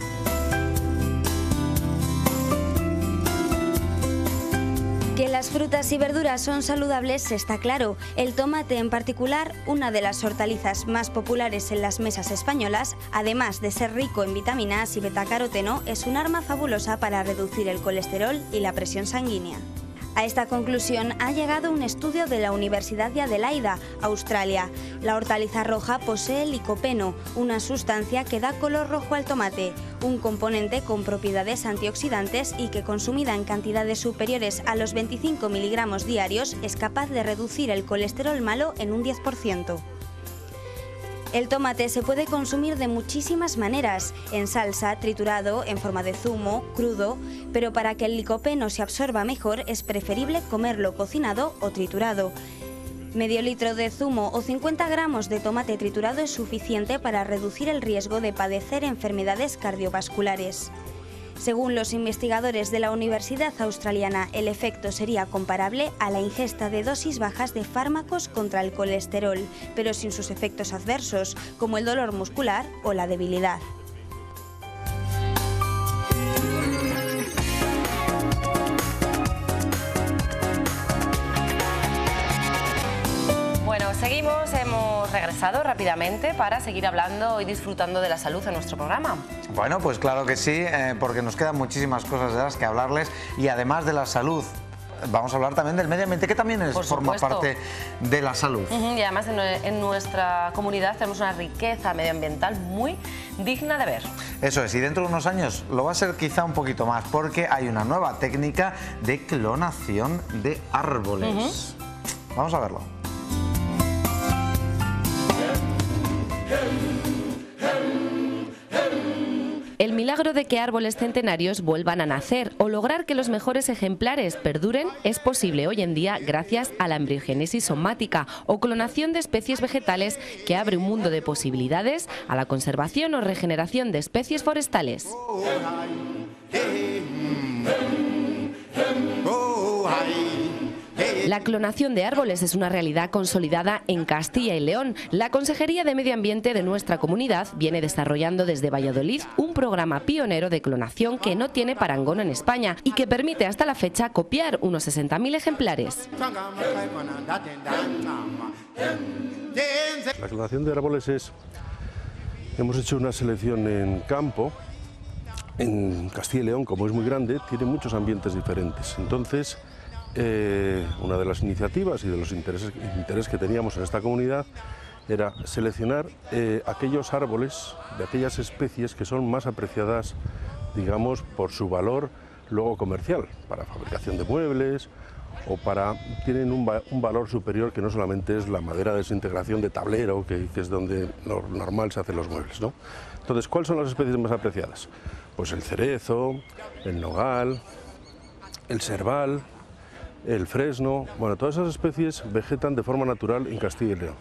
Que las frutas y verduras son saludables está claro. El tomate en particular, una de las hortalizas más populares en las mesas españolas, además de ser rico en vitaminas y betacaroteno, es un arma fabulosa para reducir el colesterol y la presión sanguínea. A esta conclusión ha llegado un estudio de la Universidad de Adelaida, Australia. La hortaliza roja posee licopeno, una sustancia que da color rojo al tomate, un componente con propiedades antioxidantes y que consumida en cantidades superiores a los veinticinco miligramos diarios es capaz de reducir el colesterol malo en un diez por ciento. El tomate se puede consumir de muchísimas maneras, en salsa, triturado, en forma de zumo, crudo, pero para que el licopeno se absorba mejor es preferible comerlo cocinado o triturado. Medio litro de zumo o cincuenta gramos de tomate triturado es suficiente para reducir el riesgo de padecer enfermedades cardiovasculares. Según los investigadores de la Universidad Australiana, el efecto sería comparable a la ingesta de dosis bajas de fármacos contra el colesterol, pero sin sus efectos adversos, como el dolor muscular o la debilidad. Bueno, seguimos, hemos regresado rápidamente para seguir hablando y disfrutando de la salud en nuestro programa. Bueno, pues claro que sí, eh, porque nos quedan muchísimas cosas de las que hablarles y además de la salud, vamos a hablar también del medio ambiente, que también es, forma parte de la salud. Uh-huh, y además en, en nuestra comunidad tenemos una riqueza medioambiental muy digna de ver. Eso es, y dentro de unos años lo va a ser quizá un poquito más, porque hay una nueva técnica de clonación de árboles. Uh-huh. Vamos a verlo. El milagro de que árboles centenarios vuelvan a nacer o lograr que los mejores ejemplares perduren es posible hoy en día gracias a la embriogénesis somática o clonación de especies vegetales, que abre un mundo de posibilidades a la conservación o regeneración de especies forestales. La clonación de árboles es una realidad consolidada en Castilla y León. La Consejería de Medio Ambiente de nuestra comunidad viene desarrollando desde Valladolid un programa pionero de clonación que no tiene parangón en España y que permite hasta la fecha copiar unos sesenta mil ejemplares. La clonación de árboles es... Hemos hecho una selección en campo. En Castilla y León, como es muy grande, tiene muchos ambientes diferentes. Entonces, Eh, una de las iniciativas y de los intereses, interés que teníamos en esta comunidad era seleccionar eh, aquellos árboles de aquellas especies que son más apreciadas, digamos, por su valor luego comercial, para fabricación de muebles o para... tienen un, un valor superior que no solamente es la madera de desintegración de tablero, que, que es donde lo normal se hacen los muebles, ¿no? Entonces, ¿cuáles son las especies más apreciadas? Pues el cerezo, el nogal, el serval, el fresno, bueno, todas esas especies vegetan de forma natural en Castilla y León.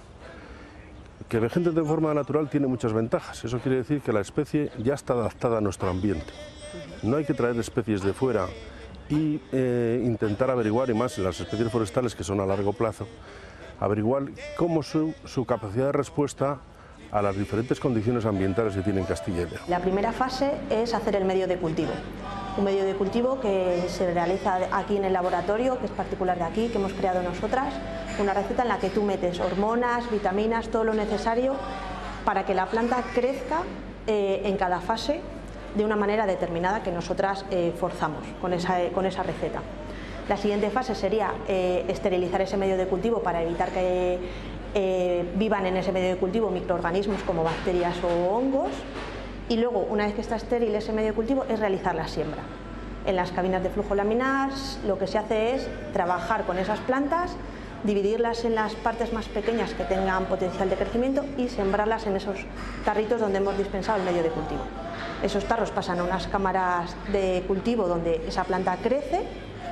Que vegeten de forma natural tiene muchas ventajas. Eso quiere decir que la especie ya está adaptada a nuestro ambiente. No hay que traer especies de fuera y eh, intentar averiguar, y más en las especies forestales que son a largo plazo, averiguar cómo su, su capacidad de respuesta a las diferentes condiciones ambientales que tiene Castilla y León. La primera fase es hacer el medio de cultivo. Un medio de cultivo que se realiza aquí en el laboratorio, que es particular de aquí, que hemos creado nosotras. Una receta en la que tú metes hormonas, vitaminas, todo lo necesario para que la planta crezca eh, en cada fase de una manera determinada que nosotras eh, forzamos con esa, con esa receta. La siguiente fase sería eh, esterilizar ese medio de cultivo para evitar que eh, vivan en ese medio de cultivo microorganismos como bacterias o hongos. Y luego, una vez que está estéril ese medio de cultivo, es realizar la siembra. En las cabinas de flujo laminar lo que se hace es trabajar con esas plantas, dividirlas en las partes más pequeñas que tengan potencial de crecimiento y sembrarlas en esos tarritos donde hemos dispensado el medio de cultivo. Esos tarros pasan a unas cámaras de cultivo donde esa planta crece,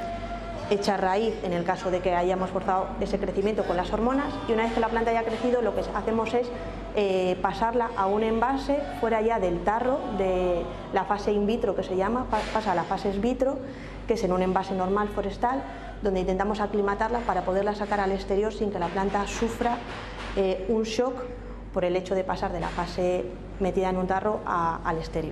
echa raíz en el caso de que hayamos forzado ese crecimiento con las hormonas, y una vez que la planta haya crecido lo que hacemos es eh, pasarla a un envase fuera ya del tarro, de la fase in vitro que se llama, pasa a la fase ex vitro, que es en un envase normal forestal, donde intentamos aclimatarla para poderla sacar al exterior sin que la planta sufra eh, un shock por el hecho de pasar de la fase metida en un tarro a, al exterior.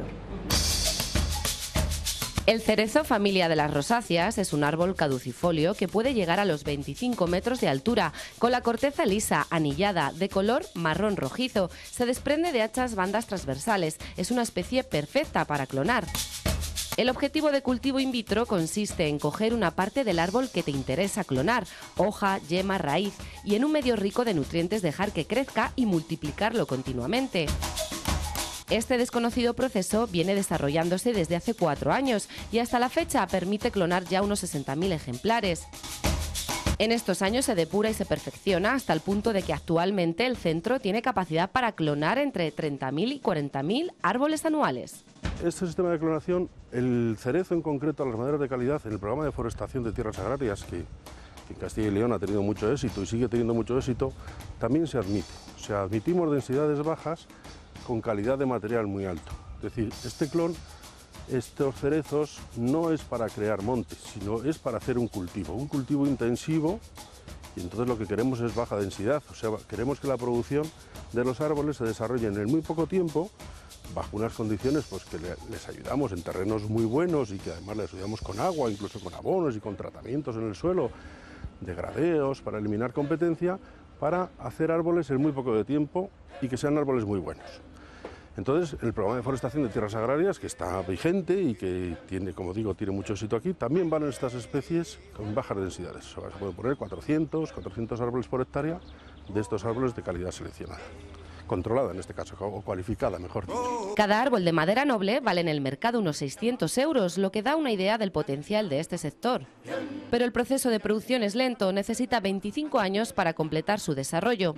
El cerezo, familia de las rosáceas, es un árbol caducifolio que puede llegar a los veinticinco metros de altura, con la corteza lisa, anillada, de color marrón rojizo. Se desprende de anchas bandas transversales. Es una especie perfecta para clonar. El objetivo de cultivo in vitro consiste en coger una parte del árbol que te interesa clonar, hoja, yema, raíz, y en un medio rico de nutrientes dejar que crezca y multiplicarlo continuamente. Este desconocido proceso viene desarrollándose desde hace cuatro años y hasta la fecha permite clonar ya unos sesenta mil ejemplares. En estos años se depura y se perfecciona hasta el punto de que actualmente el centro tiene capacidad para clonar entre treinta mil y cuarenta mil árboles anuales. Este sistema de clonación, el cerezo en concreto, las maderas de calidad, en el programa de forestación de tierras agrarias, que, que en Castilla y León ha tenido mucho éxito y sigue teniendo mucho éxito, también se admite. O sea, admitimos densidades bajas con calidad de material muy alto. Es decir, este clon estos cerezos no es para crear montes, sino es para hacer un cultivo, un cultivo intensivo, y entonces lo que queremos es baja densidad, o sea, queremos que la producción de los árboles se desarrolle en muy poco tiempo, bajo unas condiciones pues, que les ayudamos en terrenos muy buenos y que además les ayudamos con agua, incluso con abonos y con tratamientos en el suelo, de gradeos, para eliminar competencia, para hacer árboles en muy poco de tiempo y que sean árboles muy buenos. Entonces, el programa de forestación de tierras agrarias, que está vigente y que tiene, como digo, tiene mucho éxito aquí, también valen estas especies con bajas densidades. O sea, se pueden poner cuatrocientos, cuatrocientos árboles por hectárea de estos árboles de calidad seleccionada. Controlada en este caso, o cualificada, mejor dicho. Cada árbol de madera noble vale en el mercado unos seiscientos euros, lo que da una idea del potencial de este sector. Pero el proceso de producción es lento, necesita veinticinco años para completar su desarrollo.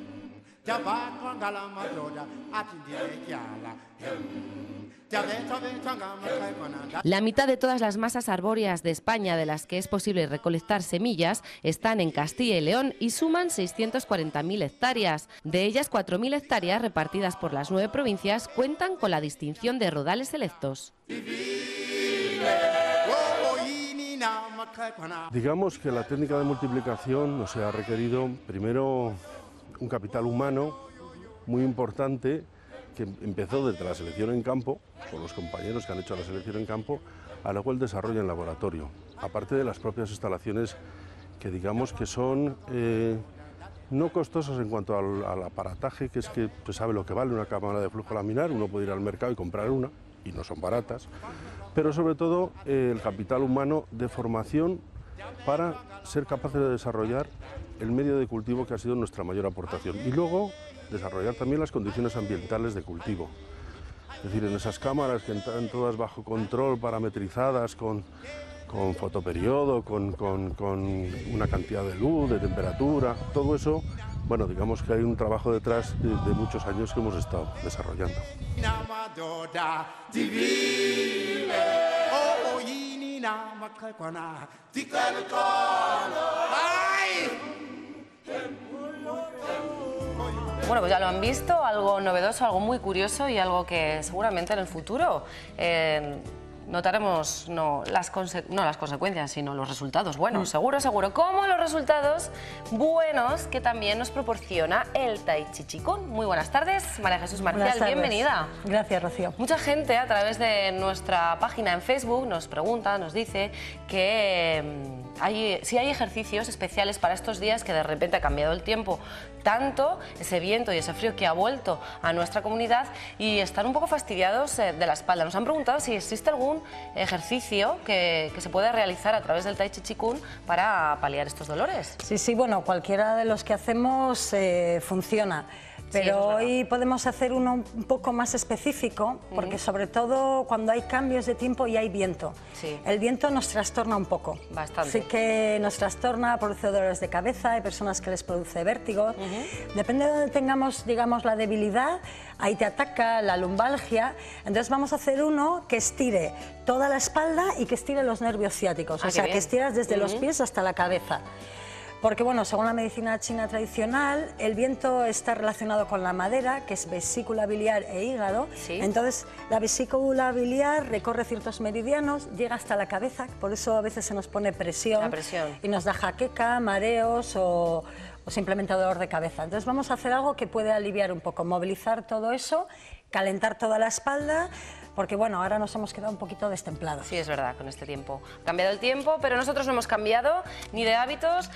La mitad de todas las masas arbóreas de España de las que es posible recolectar semillas están en Castilla y León y suman seiscientas cuarenta mil hectáreas. De ellas, cuatro mil hectáreas repartidas por las nueve provincias cuentan con la distinción de rodales selectos. Digamos que la técnica de multiplicación nos ha requerido primero un capital humano muy importante, que empezó desde la selección en campo, por los compañeros que han hecho la selección en campo, a luego el desarrollo en laboratorio, aparte de las propias instalaciones que digamos que son eh, no costosas en cuanto al, al aparataje, que es que se sabe lo que vale una cámara de flujo laminar, uno puede ir al mercado y comprar una, y no son baratas, pero sobre todo eh, el capital humano de formación para ser capaces de desarrollar el medio de cultivo, que ha sido nuestra mayor aportación, y luego desarrollar también las condiciones ambientales de cultivo. Es decir, en esas cámaras que están todas bajo control, parametrizadas, con, con fotoperiodo, con, con, con una cantidad de luz, de temperatura, todo eso, bueno, digamos que hay un trabajo detrás de, de muchos años que hemos estado desarrollando. Bueno, pues ya lo han visto, algo novedoso, algo muy curioso y algo que seguramente en el futuro eh, notaremos no las, no las consecuencias, sino los resultados buenos. Mm. Seguro, seguro. Como los resultados buenos que también nos proporciona el Tai Chi Chi Kung. Muy buenas tardes, María Jesús Marcial, bienvenida. Gracias, Rocío. Mucha gente a través de nuestra página en Facebook nos pregunta, nos dice que hay, si hay ejercicios especiales para estos días que de repente ha cambiado el tiempo tanto, ese viento y ese frío que ha vuelto a nuestra comunidad y están un poco fastidiados de la espalda. Nos han preguntado si existe algún ejercicio que, que se puede realizar a través del Tai Chi Chi Kung para paliar estos dolores. Sí, sí, bueno, cualquiera de los que hacemos eh, funciona. Pero sí, hoy podemos hacer uno un poco más específico, porque uh-huh. sobre todo cuando hay cambios de tiempo y hay viento. Sí. El viento nos trastorna un poco. Bastante. Sí que nos trastorna, produce dolores de cabeza, hay personas que les produce vértigo. Uh-huh. Depende de donde tengamos, digamos, la debilidad, ahí te ataca la lumbalgia. Entonces vamos a hacer uno que estire toda la espalda y que estire los nervios ciáticos. Ah, o sea, bien. Que estiras desde uh-huh. los pies hasta la cabeza. Porque, bueno, según la medicina china tradicional, el viento está relacionado con la madera, que es vesícula biliar e hígado. ¿Sí? Entonces, la vesícula biliar recorre ciertos meridianos, llega hasta la cabeza, por eso a veces se nos pone presión, la presión. Y nos da jaqueca, mareos o, o simplemente dolor de cabeza. Entonces, vamos a hacer algo que puede aliviar un poco, movilizar todo eso, calentar toda la espalda, porque bueno, ahora nos hemos quedado un poquito destemplados. Sí, es verdad, con este tiempo. Ha cambiado el tiempo, pero nosotros no hemos cambiado ni de hábitos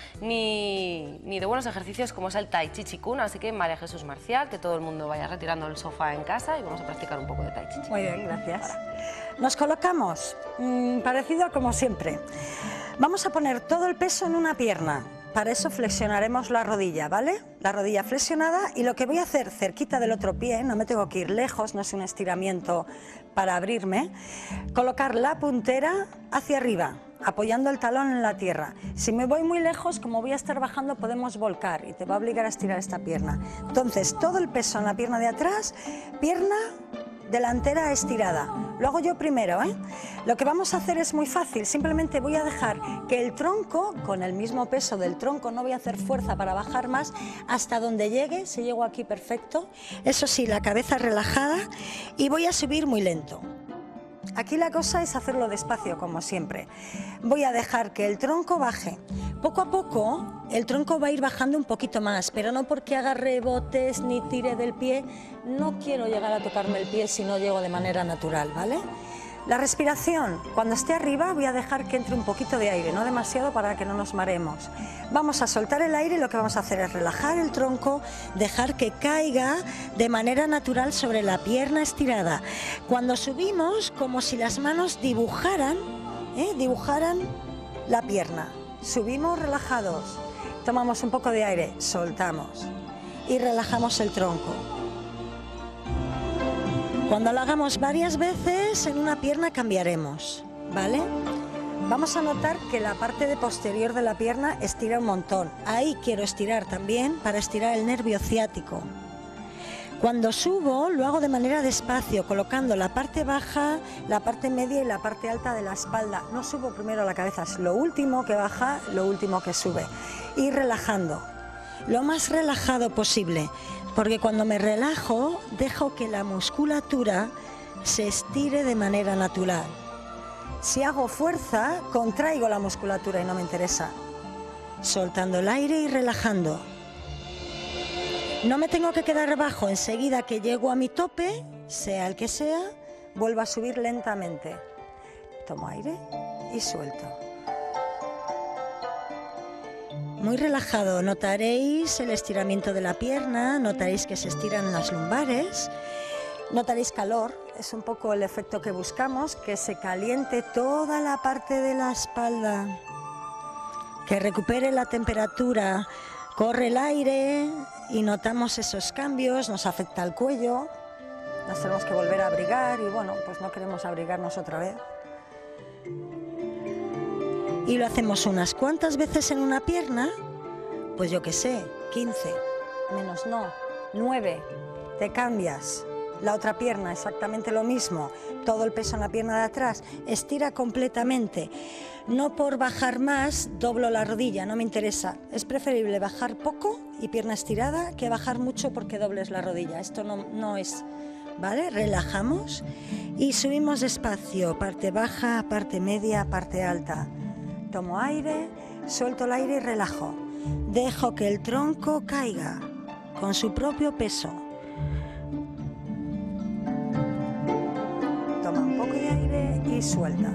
ni, ni de buenos ejercicios como es el Tai Chi Chi Kung, así que María Jesús Marcial, que todo el mundo vaya retirando el sofá en casa y vamos a practicar un poco de Tai Chi Chi. Muy bien, gracias. Nos colocamos, mmm, parecido a como siempre. Vamos a poner todo el peso en una pierna. Para eso flexionaremos la rodilla, ¿vale? La rodilla flexionada y lo que voy a hacer cerquita del otro pie, no me tengo que ir lejos, no es un estiramiento para abrirme, colocar la puntera hacia arriba, apoyando el talón en la tierra. Si me voy muy lejos, como voy a estar bajando, podemos volcar y te va a obligar a estirar esta pierna. Entonces, todo el peso en la pierna de atrás, pierna delantera estirada. Lo hago yo primero, ¿eh? Lo que vamos a hacer es muy fácil, simplemente voy a dejar que el tronco, con el mismo peso del tronco, no voy a hacer fuerza para bajar más, hasta donde llegue, si llego aquí perfecto, eso sí, la cabeza relajada y voy a subir muy lento. Aquí la cosa es hacerlo despacio, como siempre. Voy a dejar que el tronco baje. Poco a poco el tronco va a ir bajando un poquito más, pero no porque haga rebotes ni tire del pie. No quiero llegar a tocarme el pie si no llego de manera natural, ¿vale? La respiración, cuando esté arriba voy a dejar que entre un poquito de aire, no demasiado para que no nos mareemos. Vamos a soltar el aire y lo que vamos a hacer es relajar el tronco, dejar que caiga de manera natural sobre la pierna estirada. Cuando subimos, como si las manos dibujaran, ¿eh? dibujaran la pierna. Subimos relajados, tomamos un poco de aire, soltamos y relajamos el tronco. Cuando lo hagamos varias veces, en una pierna cambiaremos, ¿vale? Vamos a notar que la parte de posterior de la pierna estira un montón. Ahí quiero estirar también para estirar el nervio ciático. Cuando subo, lo hago de manera despacio, colocando la parte baja, la parte media y la parte alta de la espalda. No subo primero la cabeza, es lo último que baja, lo último que sube. Y relajando, lo más relajado posible. Porque cuando me relajo, dejo que la musculatura se estire de manera natural. Si hago fuerza, contraigo la musculatura y no me interesa. Soltando el aire y relajando. No me tengo que quedar bajo, enseguida que llego a mi tope, sea el que sea, vuelvo a subir lentamente. Tomo aire y suelto. Muy relajado, notaréis el estiramiento de la pierna, notaréis que se estiran las lumbares, notaréis calor, es un poco el efecto que buscamos, que se caliente toda la parte de la espalda, que recupere la temperatura, corre el aire y notamos esos cambios, nos afecta el cuello, nos tenemos que volver a abrigar y bueno, pues no queremos abrigarnos otra vez. Y lo hacemos unas cuantas veces en una pierna, pues yo qué sé, quince, menos no, nueve, te cambias. La otra pierna, exactamente lo mismo, todo el peso en la pierna de atrás, estira completamente. No por bajar más, doblo la rodilla, no me interesa. Es preferible bajar poco y pierna estirada que bajar mucho porque dobles la rodilla. Esto no, no es, ¿vale? Relajamos y subimos despacio, parte baja, parte media, parte alta. Tomo aire, suelto el aire y relajo. Dejo que el tronco caiga con su propio peso. Toma un poco de aire y suelta.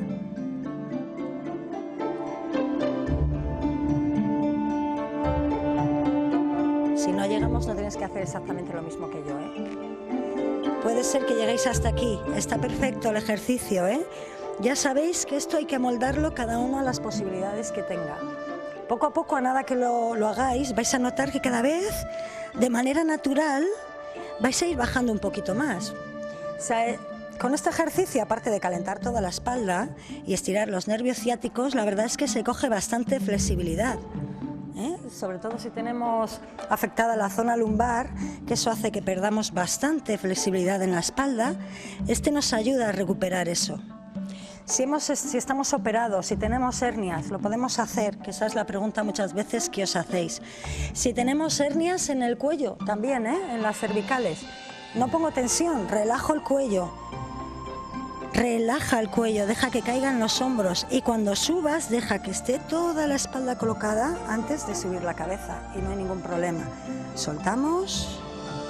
Si no llegamos, no tienes que hacer exactamente lo mismo que yo, ¿eh? Puede ser que lleguéis hasta aquí. Está perfecto el ejercicio, ¿eh? Ya sabéis que esto hay que moldarlo cada uno a las posibilidades que tenga. Poco a poco, a nada que lo, lo hagáis, vais a notar que cada vez, de manera natural, vais a ir bajando un poquito más. O sea, con este ejercicio, aparte de calentar toda la espalda y estirar los nervios ciáticos, la verdad es que se coge bastante flexibilidad. ¿Eh? Sobre todo si tenemos afectada la zona lumbar, que eso hace que perdamos bastante flexibilidad en la espalda. Este nos ayuda a recuperar eso. Si, hemos, si estamos operados, si tenemos hernias, lo podemos hacer, que esa es la pregunta muchas veces que os hacéis. Si tenemos hernias en el cuello, también, ¿eh? En las cervicales, no pongo tensión, relajo el cuello. Relaja el cuello, deja que caigan los hombros y cuando subas deja que esté toda la espalda colocada antes de subir la cabeza y no hay ningún problema. Soltamos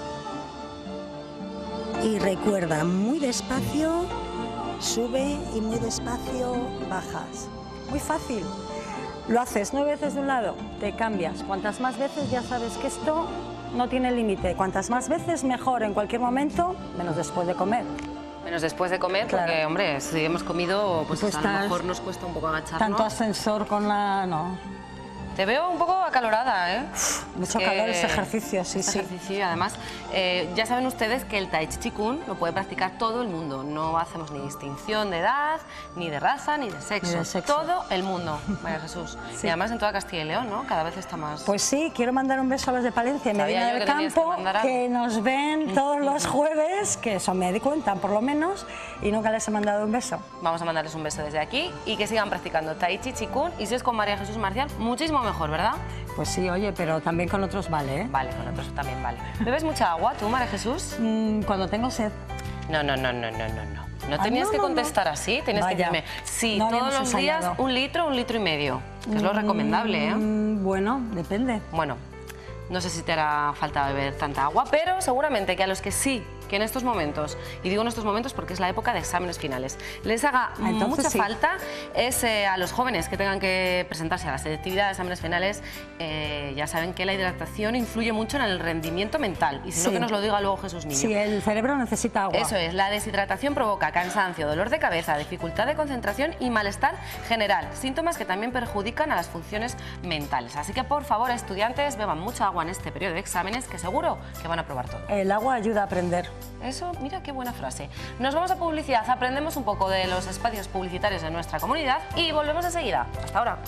y recuerda, muy despacio sube y muy despacio bajas. Muy fácil. Lo haces nueve veces de un lado, te cambias. Cuantas más veces ya sabes que esto no tiene límite. Cuantas más veces mejor en cualquier momento, menos después de comer. Menos después de comer, claro. Porque, hombre, si hemos comido, pues, pues a lo mejor nos cuesta un poco agacharnos. Tanto ascensor con la... no. Te veo un poco acalorada, ¿eh? Mucho calor ese ejercicio, sí, este sí. Ejercicio, y además, eh, ya saben ustedes que el Tai Chi Kung lo puede practicar todo el mundo. No hacemos ni distinción de edad, ni de raza, ni de sexo. Ni de sexo. Todo el mundo, María Jesús. Sí. Y además en toda Castilla y León, ¿no? Cada vez está más... Pues sí, quiero mandar un beso a los de Palencia y Medina del Campo, que, que nos ven todos los jueves, que eso me di cuenta, por lo menos, y nunca les he mandado un beso. Vamos a mandarles un beso desde aquí y que sigan practicando Tai Chi Kung, y si es con María Jesús Marcial, muchísimo mejor, ¿verdad? Pues sí, oye, pero también con otros vale, ¿eh? Vale, con otros también vale. ¿Bebes mucha agua tú, María Jesús? Mm, cuando tengo sed. No, no, no, no, no, no, no. No tenías ah, no, que contestar no, no. así, tenías Vaya. que decirme, sí, no todos los días ensayado. un litro, un litro y medio, que es lo recomendable, ¿eh? Bueno, depende. Bueno, no sé si te hará falta beber tanta agua, pero seguramente que a los que sí, que en estos momentos, y digo en estos momentos porque es la época de exámenes finales, les haga Entonces, mucha sí. falta es eh, a los jóvenes que tengan que presentarse a la selectividad de exámenes finales, eh, ya saben que la hidratación influye mucho en el rendimiento mental, y si sí. no que nos lo diga luego Jesús Niño. Sí, el cerebro necesita agua. Eso es, la deshidratación provoca cansancio, dolor de cabeza, dificultad de concentración y malestar general, síntomas que también perjudican a las funciones mentales. Así que por favor, estudiantes, beban mucha agua en este periodo de exámenes, que seguro que van a probar todo. El agua ayuda a aprender. Eso, mira qué buena frase. Nos vamos a publicidad, aprendemos un poco de los espacios publicitarios de nuestra comunidad y volvemos enseguida. Hasta ahora.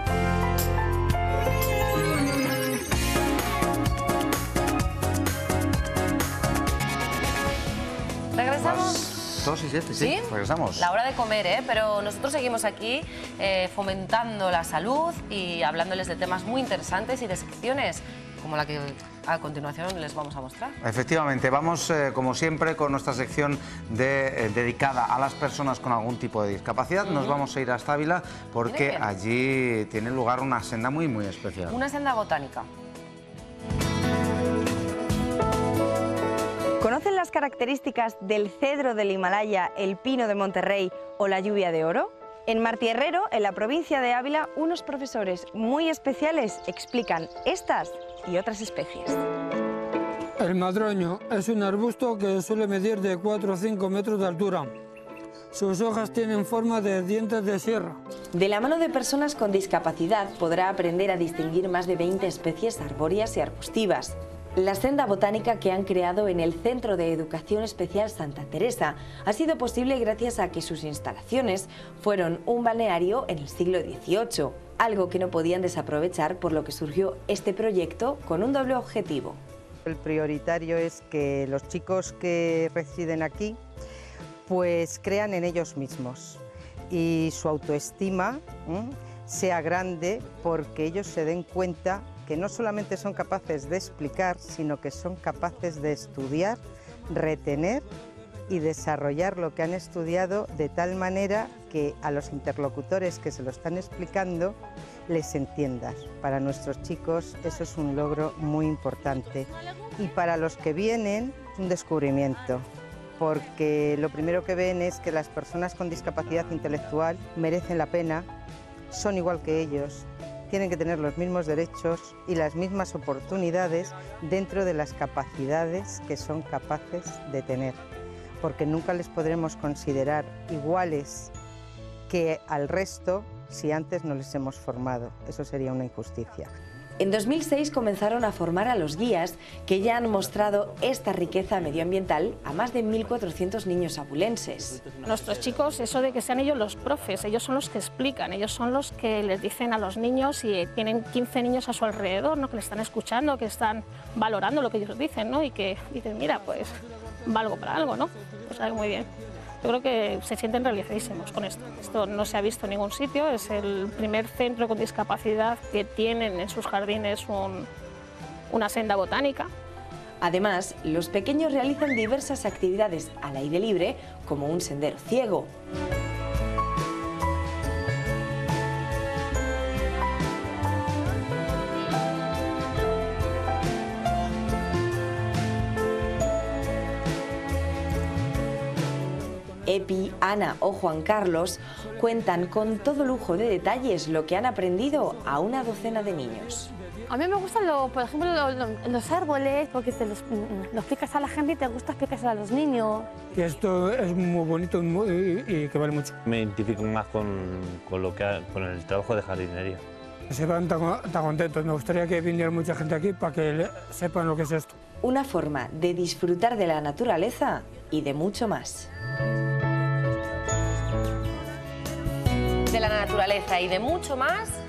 ¿Regresamos? Dos y siete, sí, ¿Sí? regresamos. La hora de comer, ¿eh? Pero nosotros seguimos aquí eh, fomentando la salud y hablándoles de temas muy interesantes y de secciones como la que a continuación les vamos a mostrar. Efectivamente, vamos eh, como siempre con nuestra sección de, eh, dedicada a las personas con algún tipo de discapacidad. Uh-huh. Nos vamos a ir hasta Ávila porque allí tiene lugar una senda muy muy especial. Una senda botánica. ¿Conocen las características del cedro del Himalaya, el pino de Monterrey o la lluvia de oro? En Martierrero, en la provincia de Ávila, unos profesores muy especiales explican estas y otras especies. El madroño es un arbusto que suele medir de cuatro o cinco metros de altura. Sus hojas tienen forma de dientes de sierra. De la mano de personas con discapacidad podrá aprender a distinguir más de veinte especies arbóreas y arbustivas. La senda botánica que han creado en el Centro de Educación Especial Santa Teresa ha sido posible gracias a que sus instalaciones fueron un balneario en el siglo dieciocho, algo que no podían desaprovechar, por lo que surgió este proyecto con un doble objetivo. El prioritario es que los chicos que residen aquí pues crean en ellos mismos y su autoestima ¿eh? sea grande, porque ellos se den cuenta que no solamente son capaces de explicar, sino que son capaces de estudiar, retener y desarrollar lo que han estudiado de tal manera que a los interlocutores que se lo están explicando les entiendas. Para nuestros chicos eso es un logro muy importante, y para los que vienen un descubrimiento, porque lo primero que ven es que las personas con discapacidad intelectual merecen la pena, son igual que ellos, tienen que tener los mismos derechos y las mismas oportunidades dentro de las capacidades que son capaces de tener, porque nunca les podremos considerar iguales que al resto si antes no les hemos formado. Eso sería una injusticia. En dos mil seis comenzaron a formar a los guías, que ya han mostrado esta riqueza medioambiental a más de mil cuatrocientos niños abulenses. Nuestros chicos, eso de que sean ellos los profes, ellos son los que explican, ellos son los que les dicen a los niños, y tienen quince niños a su alrededor, ¿no? Que le están escuchando, que están valorando lo que ellos dicen, ¿no? Y que dicen, mira, pues valgo para algo, ¿no? Pues algo muy bien. Yo creo que se sienten realizadísimos con esto. Esto no se ha visto en ningún sitio, es el primer centro con discapacidad que tienen en sus jardines un, una senda botánica. Además, los pequeños realizan diversas actividades al aire libre, como un sendero ciego. Epi, Ana o Juan Carlos cuentan con todo lujo de detalles lo que han aprendido a una docena de niños. A mí me gustan, lo, por ejemplo, lo, lo, los árboles, porque se los, los explicas a la gente y te gusta explicarse a los niños. Y esto es muy bonito y, y que vale mucho. Me identifico más con, con, lo que ha, con el trabajo de jardinería. Se van tan, tan contentos. Me gustaría que viniera mucha gente aquí para que le, sepan lo que es esto. Una forma de disfrutar de la naturaleza y de mucho más. De la naturaleza y de mucho más,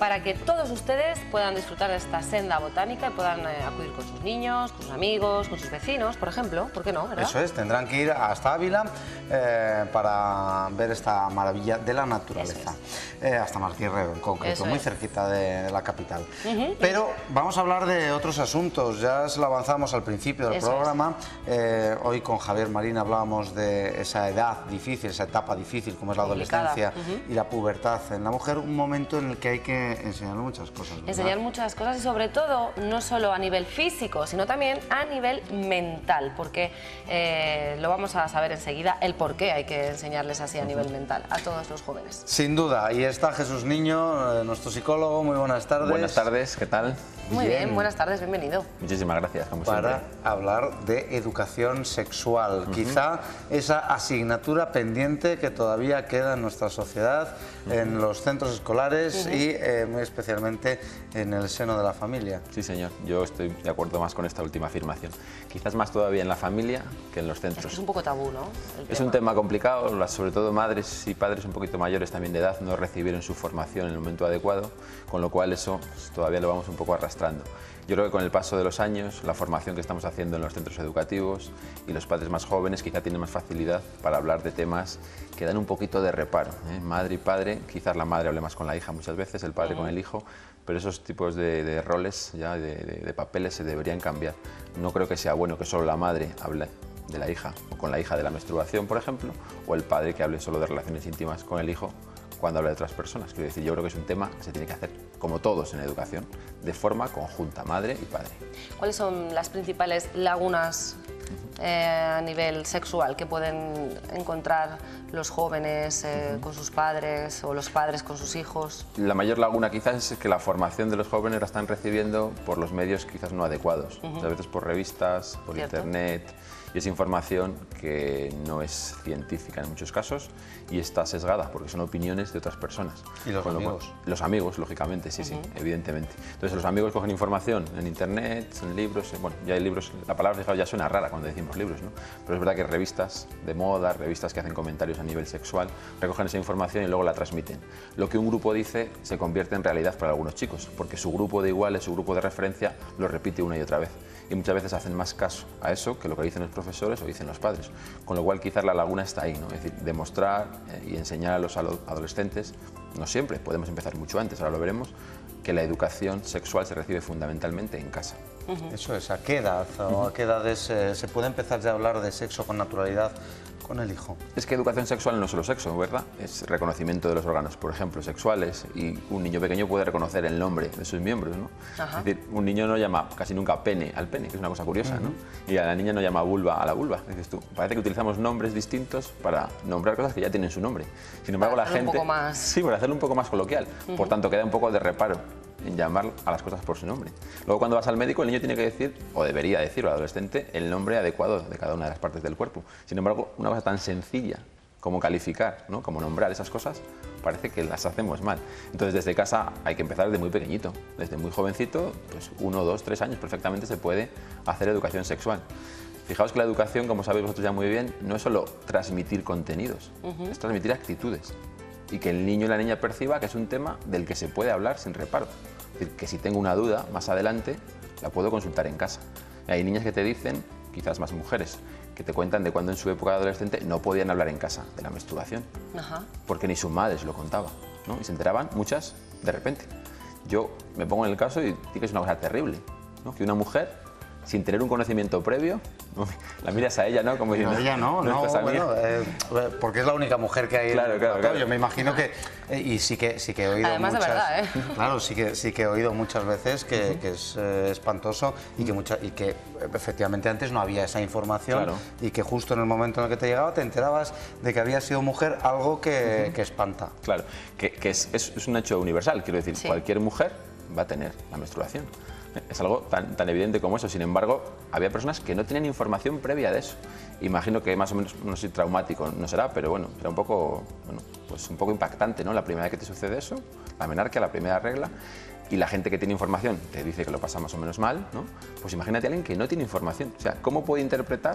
para que todos ustedes puedan disfrutar de esta senda botánica y puedan eh, acudir con sus niños, con sus amigos, con sus vecinos, por ejemplo. ¿Por qué no, verdad? Eso es, tendrán que ir hasta Ávila eh, para ver esta maravilla de la naturaleza. Es. Eh, hasta Martirreo, en concreto, Eso muy es. cerquita de, de la capital. Uh-huh. Pero vamos a hablar de otros asuntos. Ya se lo avanzamos al principio del Eso programa. Es. Eh, hoy con Javier Marín hablábamos de esa edad difícil, esa etapa difícil como es la adolescencia uh-huh. y la pubertad en la mujer, un momento en el que hay que enseñar muchas cosas, ¿verdad? Enseñar muchas cosas y sobre todo no solo a nivel físico, sino también a nivel mental, porque eh, lo vamos a saber enseguida el por qué hay que enseñarles así a nivel mental a todos los jóvenes. Sin duda, y está Jesús Niño, eh, nuestro psicólogo. Muy buenas tardes. Buenas tardes, ¿qué tal? Muy bien, bien buenas tardes, bienvenido. Muchísimas gracias, como Para siempre. hablar de educación sexual, uh-huh. quizá esa asignatura pendiente que todavía queda en nuestra sociedad, uh-huh. en los centros escolares uh-huh. y eh, muy especialmente en el seno de la familia. Sí, señor, yo estoy de acuerdo más con esta última afirmación. Quizás más todavía en la familia que en los centros. Es, que es un poco tabú, ¿no? Es un tema complicado, las, sobre todo madres y padres un poquito mayores también de edad no recibieron su formación en el momento adecuado, con lo cual eso pues, todavía lo vamos un poco arrastrando. Yo creo que con el paso de los años, la formación que estamos haciendo en los centros educativos y los padres más jóvenes quizá tienen más facilidad para hablar de temas que dan un poquito de reparo, ¿eh? Madre y padre, quizás la madre hable más con la hija muchas veces, el padre uh-huh. con el hijo, pero esos tipos de, de roles, ya de, de, de papeles se deberían cambiar. No creo que sea bueno que solo la madre hable de la hija o con la hija de la menstruación, por ejemplo, o el padre que hable solo de relaciones íntimas con el hijo cuando habla de otras personas. Quiero decir, yo creo que es un tema que se tiene que hacer, como todos en educación, de forma conjunta, madre y padre. ¿Cuáles son las principales lagunas eh, a nivel sexual que pueden encontrar los jóvenes eh, uh-huh. con sus padres o los padres con sus hijos? La mayor laguna quizás es que la formación de los jóvenes la están recibiendo por los medios quizás no adecuados, uh-huh. a veces por revistas, por ¿Cierto? internet, y es información que no es científica en muchos casos y está sesgada porque son opiniones de otras personas. ¿Y los Con amigos? Cual, los amigos, lógicamente, sí, uh-huh. sí, evidentemente. Entonces los amigos cogen información en internet, en libros, bueno, ya hay libros, la palabra fijaos, ya suena rara cuando decimos libros, ¿no? Pero es verdad que revistas de moda, revistas que hacen comentarios a nivel sexual, recogen esa información y luego la transmiten. Lo que un grupo dice se convierte en realidad para algunos chicos, porque su grupo de iguales, su grupo de referencia, lo repite una y otra vez. Y muchas veces hacen más caso a eso que lo que dicen los profesores o dicen los padres. Con lo cual quizás la laguna está ahí, ¿no? Es decir, demostrar eh, y enseñar a los adolescentes, no siempre, podemos empezar mucho antes, ahora lo veremos, que la educación sexual se recibe fundamentalmente en casa. Uh-huh. Eso es, ¿a qué edad o uh-huh. a qué edades eh, se puede empezar ya a hablar de sexo con naturalidad con el hijo? Es que educación sexual no es solo sexo, ¿verdad? Es reconocimiento de los órganos, por ejemplo, sexuales, y un niño pequeño puede reconocer el nombre de sus miembros, ¿no? Ajá. Es decir, un niño no llama casi nunca pene al pene, que es una cosa curiosa, uh-huh. ¿no? Y a la niña no llama vulva a la vulva, dices tú. Parece que utilizamos nombres distintos para nombrar cosas que ya tienen su nombre. Sin embargo, para la gente... un poco más... Sí, para hacerlo un poco más coloquial. Uh-huh. Por tanto, queda un poco de reparo en llamar a las cosas por su nombre. Luego, cuando vas al médico, el niño tiene que decir, o debería decir, o el adolescente, el nombre adecuado de cada una de las partes del cuerpo. Sin embargo, una cosa tan sencilla como calificar, ¿no? Como nombrar esas cosas, parece que las hacemos mal. Entonces, desde casa hay que empezar desde muy pequeñito, desde muy jovencito, pues uno, dos, tres años perfectamente se puede hacer educación sexual. Fijaos que la educación, como sabéis vosotros ya muy bien, no es solo transmitir contenidos, uh-huh. es transmitir actitudes. Y que el niño y la niña perciba que es un tema del que se puede hablar sin reparo. Es decir, que si tengo una duda más adelante, la puedo consultar en casa. Y hay niñas que te dicen, quizás más mujeres, que te cuentan de cuando en su época de adolescente no podían hablar en casa de la menstruación. Ajá. Porque ni su madre se lo contaba, ¿no? Y se enteraban muchas de repente. Yo me pongo en el caso y digo que es una cosa terrible, ¿no? Que una mujer, sin tener un conocimiento previo, ¿no? La miras a ella, ¿no? Como diciendo, no, ella no, no, no bueno, eh, porque es la única mujer que hay. Claro, claro, claro. Yo me imagino que, eh, y sí que, sí que he oído Además muchas... de verdad, ¿eh? Claro, sí que, sí que he oído muchas veces que, uh-huh. que es eh, espantoso y que, mucha, y que efectivamente antes no había esa información, claro. y que justo en el momento en el que te llegaba te enterabas de que había sido mujer, algo que, uh-huh. que espanta. Claro, que, que es, es, es un hecho universal, quiero decir, sí. Cualquier mujer va a tener la menstruación. Es algo tan, tan evidente como eso. Sin embargo, había personas que no tenían información previa de eso. Imagino que más o menos, no sé, traumático no será, pero bueno, era un poco, bueno, pues un poco impactante, ¿no? La primera vez que te sucede eso, la menarquia, la primera regla, y la gente que tiene información te dice que lo pasa más o menos mal, ¿no? Pues imagínate a alguien que no tiene información. O sea, ¿cómo puede interpretar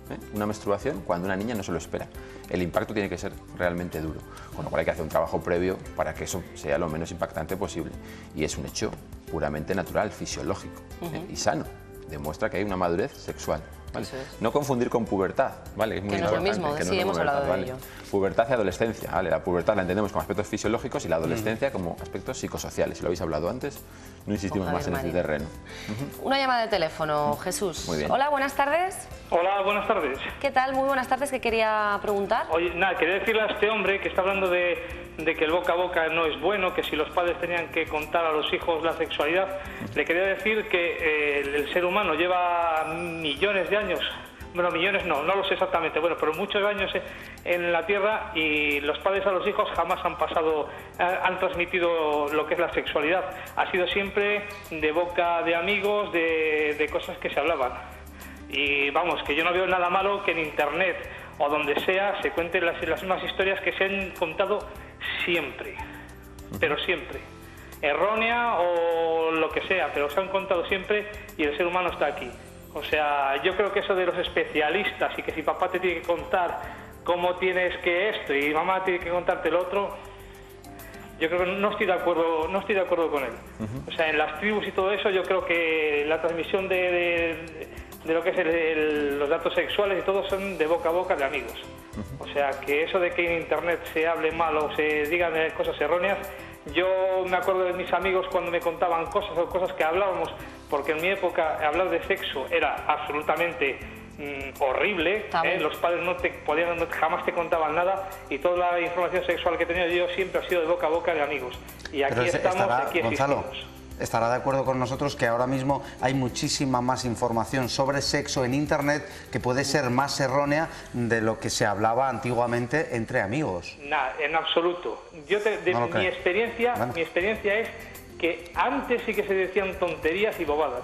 ¿eh? Una menstruación cuando una niña no se lo espera. El impacto tiene que ser realmente duro, con lo cual hay que hacer un trabajo previo para que eso sea lo menos impactante posible. Y es un hecho puramente natural, fisiológico, ¿eh? Ujú. y sano. Demuestra que hay una madurez sexual. ¿Vale? Eso es. No confundir con pubertad, ¿vale? Es muy Que no es lo importante, mismo, que no sí, es hemos pubertad, hablado de ¿vale? ello. Pubertad y adolescencia, ¿vale? La pubertad la entendemos como aspectos fisiológicos y la adolescencia como aspectos psicosociales. Si lo habéis hablado antes, no insistimos Con más en Javier este Marín. terreno. Una llamada de teléfono, Jesús. Muy bien. Hola, buenas tardes. Hola, buenas tardes. ¿Qué tal? Muy buenas tardes, que quería preguntar. Oye, nada, quería decirle a este hombre que está hablando de, de que el boca a boca no es bueno, que si los padres tenían que contar a los hijos la sexualidad, le quería decir que eh, el, el ser humano lleva millones de años, bueno, millones no, no lo sé exactamente, bueno, pero muchos años en la Tierra y los padres a los hijos jamás han pasado, han transmitido lo que es la sexualidad. Ha sido siempre de boca de amigos, de, de cosas que se hablaban. Y vamos, que yo no veo nada malo que en Internet o donde sea se cuenten las, las mismas historias que se han contado siempre, pero siempre. Errónea o lo que sea, pero se han contado siempre y el ser humano está aquí. O sea, yo creo que eso de los especialistas y que si papá te tiene que contar cómo tienes que esto y mamá tiene que contarte lo otro, yo creo que no estoy de acuerdo, no estoy de acuerdo con él. O sea, en las tribus y todo eso, yo creo que la transmisión de, de, de lo que es el, el, los datos sexuales y todo son de boca a boca de amigos. O sea, que eso de que en Internet se hable mal o se digan cosas erróneas, yo me acuerdo de mis amigos cuando me contaban cosas o cosas que hablábamos, porque en mi época hablar de sexo era absolutamente mm, horrible, ¿eh? Los padres no te podían, no, jamás te contaban nada y toda la información sexual que he tenido yo siempre ha sido de boca a boca de amigos. Y aquí Pero estamos, estará, aquí Gonzalo, existimos. estará de acuerdo con nosotros que ahora mismo hay muchísima más información sobre sexo en Internet que puede ser más errónea de lo que se hablaba antiguamente entre amigos. Nada, en absoluto. Yo te, de, No lo mi creo. experiencia, Bueno. mi experiencia es que antes sí que se decían tonterías y bobadas.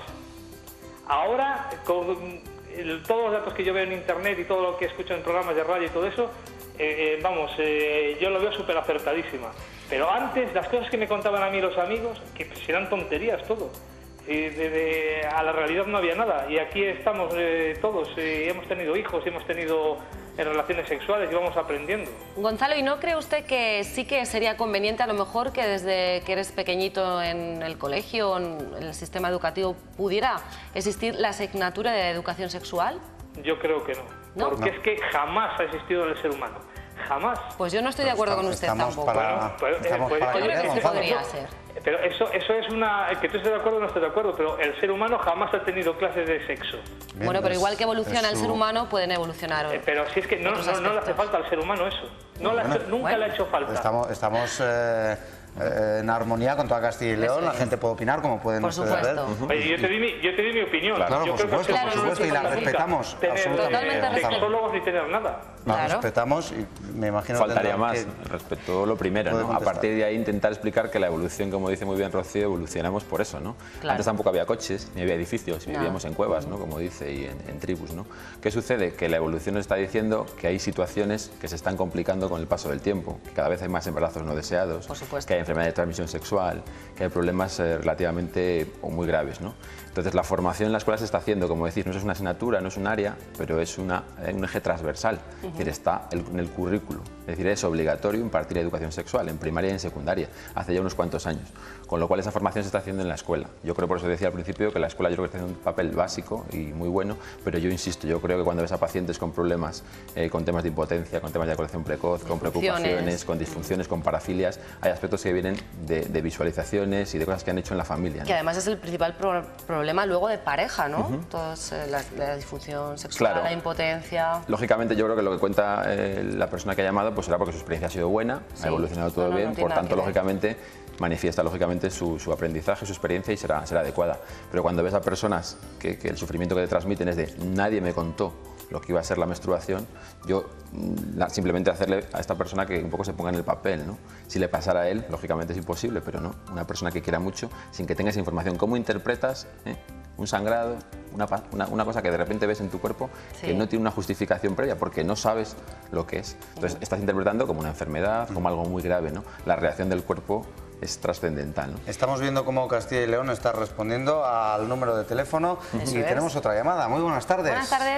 Ahora, con el- todos los datos que yo veo en Internet y todo lo que escucho en programas de radio y todo eso, eh, eh, vamos, eh, yo lo veo súper acertadísima. Pero antes, las cosas que me contaban a mí los amigos, que pues, eran tonterías todo. Y de, de- a la realidad no había nada. Y aquí estamos eh, todos, eh, hemos tenido hijos, hemos tenido eh, relaciones sexuales y vamos aprendiendo. Gonzalo, ¿y no cree usted que sí que sería conveniente a lo mejor que desde que eres pequeñito en el colegio, en el sistema educativo, pudiera existir la asignatura de educación sexual? Yo creo que no. ¿No? Porque No. es que jamás ha existido en el ser humano. Jamás. Pues yo no estoy de acuerdo con usted estamos tampoco. para- Bueno, pues, eh, estamos pues, para yo creo cambiar, que sí Gonzalo. podría ser. Pero eso, eso es una... Que tú estés de acuerdo o no estés de acuerdo, pero el ser humano jamás ha tenido clases de sexo. Bueno, pero igual que evoluciona el ser humano, pueden evolucionar. Eh, pero si es que no, otros no, no le hace aspectos. falta al ser humano eso. No le ha Bueno, hecho- nunca bueno. le ha hecho falta. Estamos, estamos eh, eh, en armonía con toda Castilla y León, la gente puede opinar como pueden Por ustedes supuesto. ver. Oye, yo te di mi, yo te di mi opinión. Claro, yo por creo que supuesto, al ser por humano supuesto, y no la le hace falta respetamos, tener absolutamente. eh, sexólogos ni tener nada. La Claro. respetamos y me imagino que Faltaría tendrán más que- respecto a lo primero, Puede ¿no? A contestar. partir de ahí intentar explicar que la evolución, como dice muy bien Rocío, evolucionamos por eso, ¿no? Claro. Antes tampoco había coches, ni había edificios, No. vivíamos en cuevas, ¿no? Como dice, y en, en tribus, ¿no? ¿Qué sucede? Que la evolución nos está diciendo que hay situaciones que se están complicando con el paso del tiempo, que cada vez hay más embarazos no deseados, Por supuesto. que hay enfermedades de transmisión sexual, que hay problemas eh, relativamente o muy graves, ¿no? Entonces la formación en la escuela se está haciendo, como decís, no es una asignatura, no es un área, pero es una, eh, un eje transversal, es decir, está el- en el currículo, es decir, es obligatorio impartir educación sexual en primaria y en secundaria, hace ya unos cuantos años, con lo cual esa formación se está haciendo en la escuela. Yo creo, por eso decía al principio, que la escuela yo creo que está haciendo un papel básico y muy bueno, pero yo insisto, yo creo que cuando ves a pacientes con problemas, eh, con temas de impotencia, con temas de eyaculación precoz, con Disfunciones. preocupaciones, con disfunciones, con parafilias, hay aspectos que vienen de, de visualizaciones y de cosas que han hecho en la familia, ¿no? Que además es el principal pro- problema luego de pareja, ¿no? Ujú. Todos, eh, la, la disfunción sexual, Claro. la impotencia. Lógicamente yo creo que lo que cuenta eh, la persona que ha llamado pues será porque su experiencia ha sido buena, Sí. ha evolucionado todo No, no, bien, no tiene por nada tanto que ver. lógicamente manifiesta lógicamente su, su aprendizaje, su experiencia y será, será adecuada. Pero cuando ves a personas que, que el sufrimiento que te transmiten es de nadie me contó lo que iba a ser la menstruación, yo mm, la- simplemente hacerle a esta persona que un poco se ponga en el papel, ¿no? Si le pasara a él, lógicamente es imposible, pero no, una persona que quiera mucho, sin que tenga esa información, ¿cómo interpretas eh, un sangrado, una, pa- una, una cosa que de repente ves en tu cuerpo Sí. que no tiene una justificación previa porque no sabes lo que es? Entonces estás interpretando como una enfermedad, como algo muy grave, ¿no? La reacción del cuerpo es trascendental, ¿no? Estamos viendo cómo Castilla y León está respondiendo al número de teléfono Eso y es. tenemos otra llamada. Muy buenas tardes. Buenas tardes.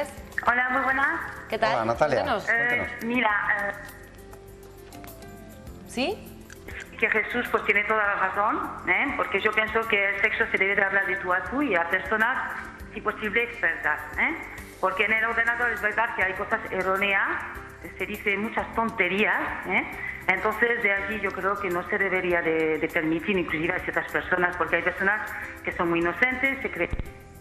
Hola, muy buenas. ¿Qué tal? Hola, Natalia. Cuéntanos. Eh, mira, eh, ¿sí? que Jesús pues tiene toda la razón, ¿eh? Porque yo pienso que el sexo se debe de hablar de tú a tú y a personas, si posible, expertas, ¿eh? Porque en el ordenador es verdad que hay cosas erróneas, se dice muchas tonterías, ¿eh? Entonces de allí yo creo que no se debería de, de permitir inclusive a ciertas personas, porque hay personas que son muy inocentes, se creen.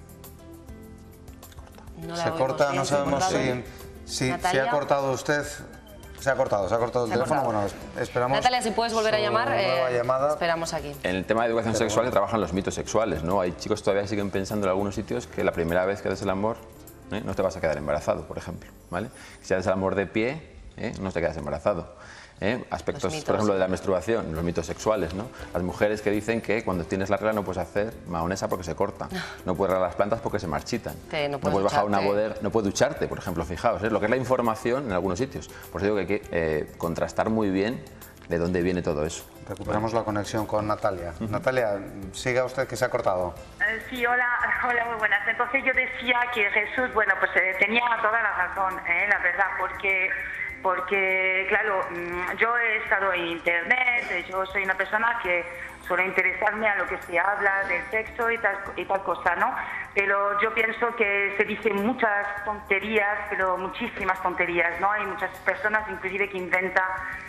No se corta, no sabemos si, si, si ha cortado usted. Se ha cortado, se ha cortado el Se ha teléfono. cortado. Bueno, esperamos. Natalia, si puedes volver a su llamar, nueva eh, llamada. esperamos aquí. En el tema de educación Pero sexual bueno. se trabajan los mitos sexuales, ¿no? Hay chicos todavía que siguen pensando en algunos sitios que la primera vez que haces el amor, ¿eh? no te vas a quedar embarazado, por ejemplo, ¿vale? Si haces el amor de pie, ¿eh? no te quedas embarazado. ¿eh? Aspectos, por ejemplo, de la menstruación, los mitos sexuales, ¿no? Las mujeres que dicen que cuando tienes la regla no puedes hacer mahonesa porque se corta, no puedes regar las plantas porque se marchitan, Que no no puedes puedes bajar una ducharte. bodega, no puedes ducharte, por ejemplo, fijaos, ¿eh? Lo que es la información en algunos sitios. Por eso digo que hay que eh, contrastar muy bien de dónde viene todo eso. Recuperamos la conexión con Natalia. Natalia, siga usted que se ha cortado. Eh, sí, hola, hola, muy buenas. Entonces yo decía que Jesús, bueno, pues eh, tenía toda la razón, ¿eh? La verdad, porque... Porque, claro, mm, yo he estado en internet, eh, yo soy una persona que suele interesarme a lo que se habla del sexo y tal, y tal cosa, ¿no? Pero yo pienso que se dicen muchas tonterías, pero muchísimas tonterías, ¿no? Hay muchas personas inclusive que inventan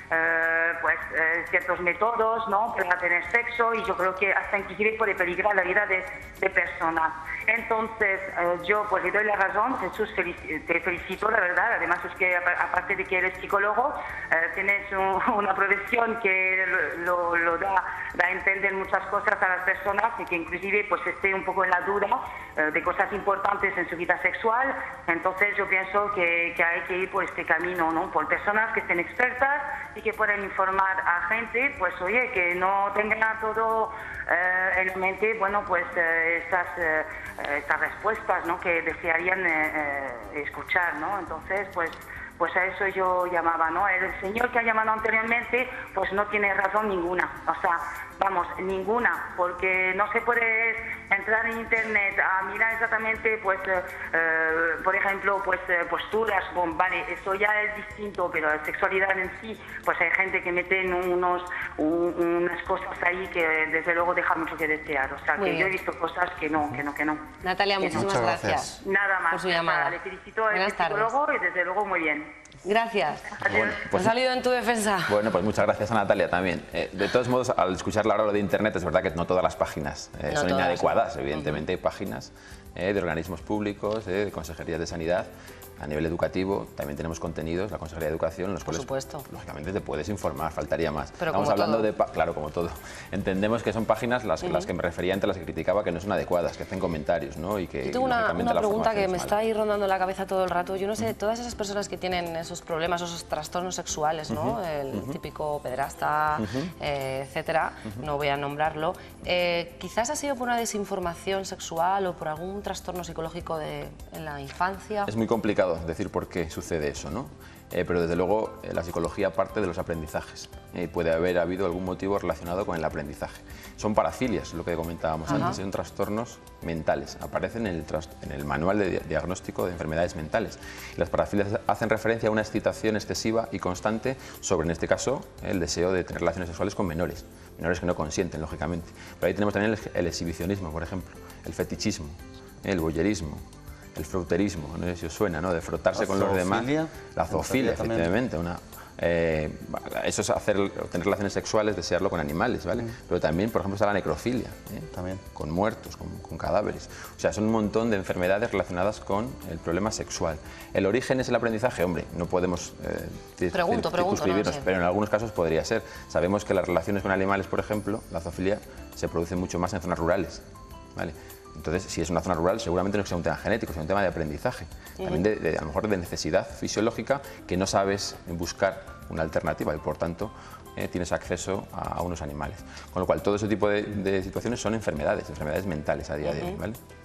eh, pues, eh, ciertos métodos, ¿no? Para tener sexo, y yo creo que hasta inclusive puede peligrar la vida de, de personas. Entonces, eh, yo pues le doy la razón, Jesús, felici- te felicito, la verdad. Además es que apa- aparte de que eres psicólogo, eh, tienes un- una profesión que lo, lo- lo da, da a entender muchas cosas a las personas, y que inclusive pues esté un poco en la duda eh, de cosas importantes en su vida sexual. Entonces yo pienso que, que hay que ir por este camino, ¿no? Por personas que estén expertas y que puedan informar a gente, pues oye, que no tengan todo eh, en la mente, bueno, pues eh, estas, eh, estas respuestas, ¿no? Que desearían eh, eh, escuchar, ¿no? Entonces, pues pues a eso yo llamaba, ¿no? El señor que ha llamado anteriormente, pues no tiene razón ninguna, o sea, vamos, ninguna, porque no se puede entrar en internet a mirar exactamente, pues, eh, eh, por ejemplo, pues eh, posturas, bon, vale, eso ya es distinto, pero la sexualidad en sí, pues hay gente que mete unos, un- unas cosas ahí que desde luego deja mucho que desear, o sea, Muy que yo he bien. visto cosas que no, que no, que no. Natalia, Que no. muchísimas gracias. Nada más, por su llamada. le felicito al Buenas tardes. psicólogo y desde luego muy bien. Gracias. Bueno, pues- Ha salido en tu defensa. Bueno, pues muchas gracias a Natalia también. Eh, de todos modos, al escuchar la hora de Internet, es verdad que no todas las páginas eh, No son todas. inadecuadas. Evidentemente hay páginas eh, de organismos públicos, eh, de consejerías de sanidad. A nivel educativo también tenemos contenidos, la Consejería de Educación, en los Por cuales, supuesto. lógicamente, te puedes informar, faltaría más. Pero Estamos como hablando todo. de, pa- claro, como todo. Entendemos que son páginas las, Ujú. las que me refería, entre las que criticaba, que no son adecuadas, que hacen comentarios, ¿no? Y que Yo tengo una, lógicamente, una la pregunta formación que es me mala. está ahí rondando la cabeza todo el rato. Yo no sé, todas esas personas que tienen esos problemas, esos trastornos sexuales, ¿no? Ujú, El ujú. típico pederasta, Ujú. eh, etcétera, no voy a nombrarlo. Eh, quizás ha sido por una desinformación sexual o por algún trastorno psicológico de, en la infancia. Es muy complicado decir por qué sucede eso, ¿no? Eh, pero desde luego eh, la psicología parte de los aprendizajes. Eh, puede haber habido algún motivo relacionado con el aprendizaje. Son parafilias, lo que comentábamos Ajá. antes, son trastornos mentales. Aparecen en el, tras- en el manual de di- diagnóstico de enfermedades mentales. Las parafilias hacen referencia a una excitación excesiva y constante sobre, en este caso, el deseo de tener relaciones sexuales con menores. Menores que no consienten, lógicamente. Pero ahí tenemos también el, el exhibicionismo, por ejemplo, el fetichismo, el voyerismo, el fruterismo, no sé si os suena, ¿no? De frotarse La con los demás. zoofilia. La zoofilia, También. efectivamente. Una, eh, eso es hacer, tener relaciones sexuales, desearlo con animales, ¿vale? Pero también, por ejemplo, está la necrofilia, ¿eh? También. Con muertos, con, con cadáveres. O sea, son un montón de enfermedades relacionadas con el problema sexual. ¿El origen es el aprendizaje? Hombre, no podemos eh, cir- Pregunto, cir- pregunto, no circunscribirnos, sé. pero en algunos casos podría ser. Sabemos que las relaciones con animales, por ejemplo, la zoofilia, se produce mucho más en zonas rurales, ¿vale? Entonces, si es una zona rural, seguramente no sea un tema genético, sea un tema de aprendizaje. También de, de, a lo mejor de necesidad fisiológica que no sabes buscar una alternativa y, por tanto, eh, tienes acceso a, a unos animales. Con lo cual, todo ese tipo de, de situaciones son enfermedades, enfermedades mentales a día de hoy, ¿vale?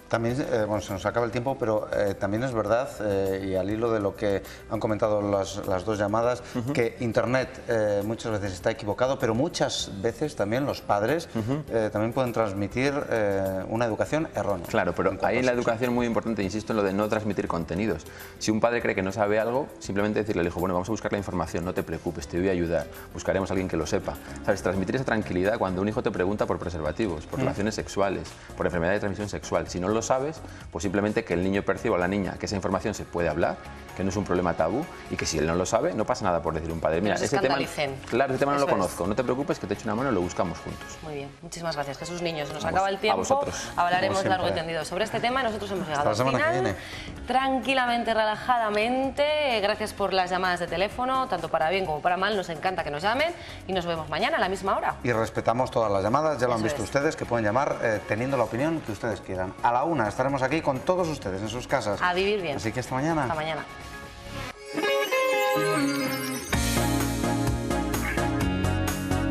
También, eh, bueno, se nos acaba el tiempo, pero eh, también es verdad, eh, y al hilo de lo que han comentado las, las dos llamadas, uh-huh. que Internet eh, muchas veces está equivocado, pero muchas veces también los padres uh-huh. eh, también pueden transmitir eh, una educación errónea. Claro, pero en ahí en la educación muy importante, insisto en lo de no transmitir contenidos. Si un padre cree que no sabe algo, simplemente decirle al hijo, bueno, vamos a buscar la información, no te preocupes, te voy a ayudar, buscaremos a alguien que lo sepa. ¿Sabes? Transmitir esa tranquilidad cuando un hijo te pregunta por preservativos, por uh-huh. relaciones sexuales, por enfermedad de transmisión sexual. Si no lo sabes, pues simplemente que el niño perciba o la niña que esa información se puede hablar, que no es un problema tabú y que si él no lo sabe, no pasa nada por decir un padre, mira, ese tema, claro, ese tema no lo es. conozco, no te preocupes que te echo una mano y lo buscamos juntos. Muy bien, muchísimas gracias, Jesús Niños. Nos a acaba vos, el tiempo, a vosotros, hablaremos largo y tendido sobre este tema y nosotros hemos llegado Hasta la al semana final. que viene. Tranquilamente, relajadamente, gracias por las llamadas de teléfono, tanto para bien como para mal, nos encanta que nos llamen y nos vemos mañana a la misma hora. Y respetamos todas las llamadas, ya lo han visto ustedes, que pueden llamar eh, teniendo la opinión que ustedes quieran. A la una estaremos aquí con todos ustedes en sus casas. A vivir bien. Así que hasta mañana. Hasta mañana.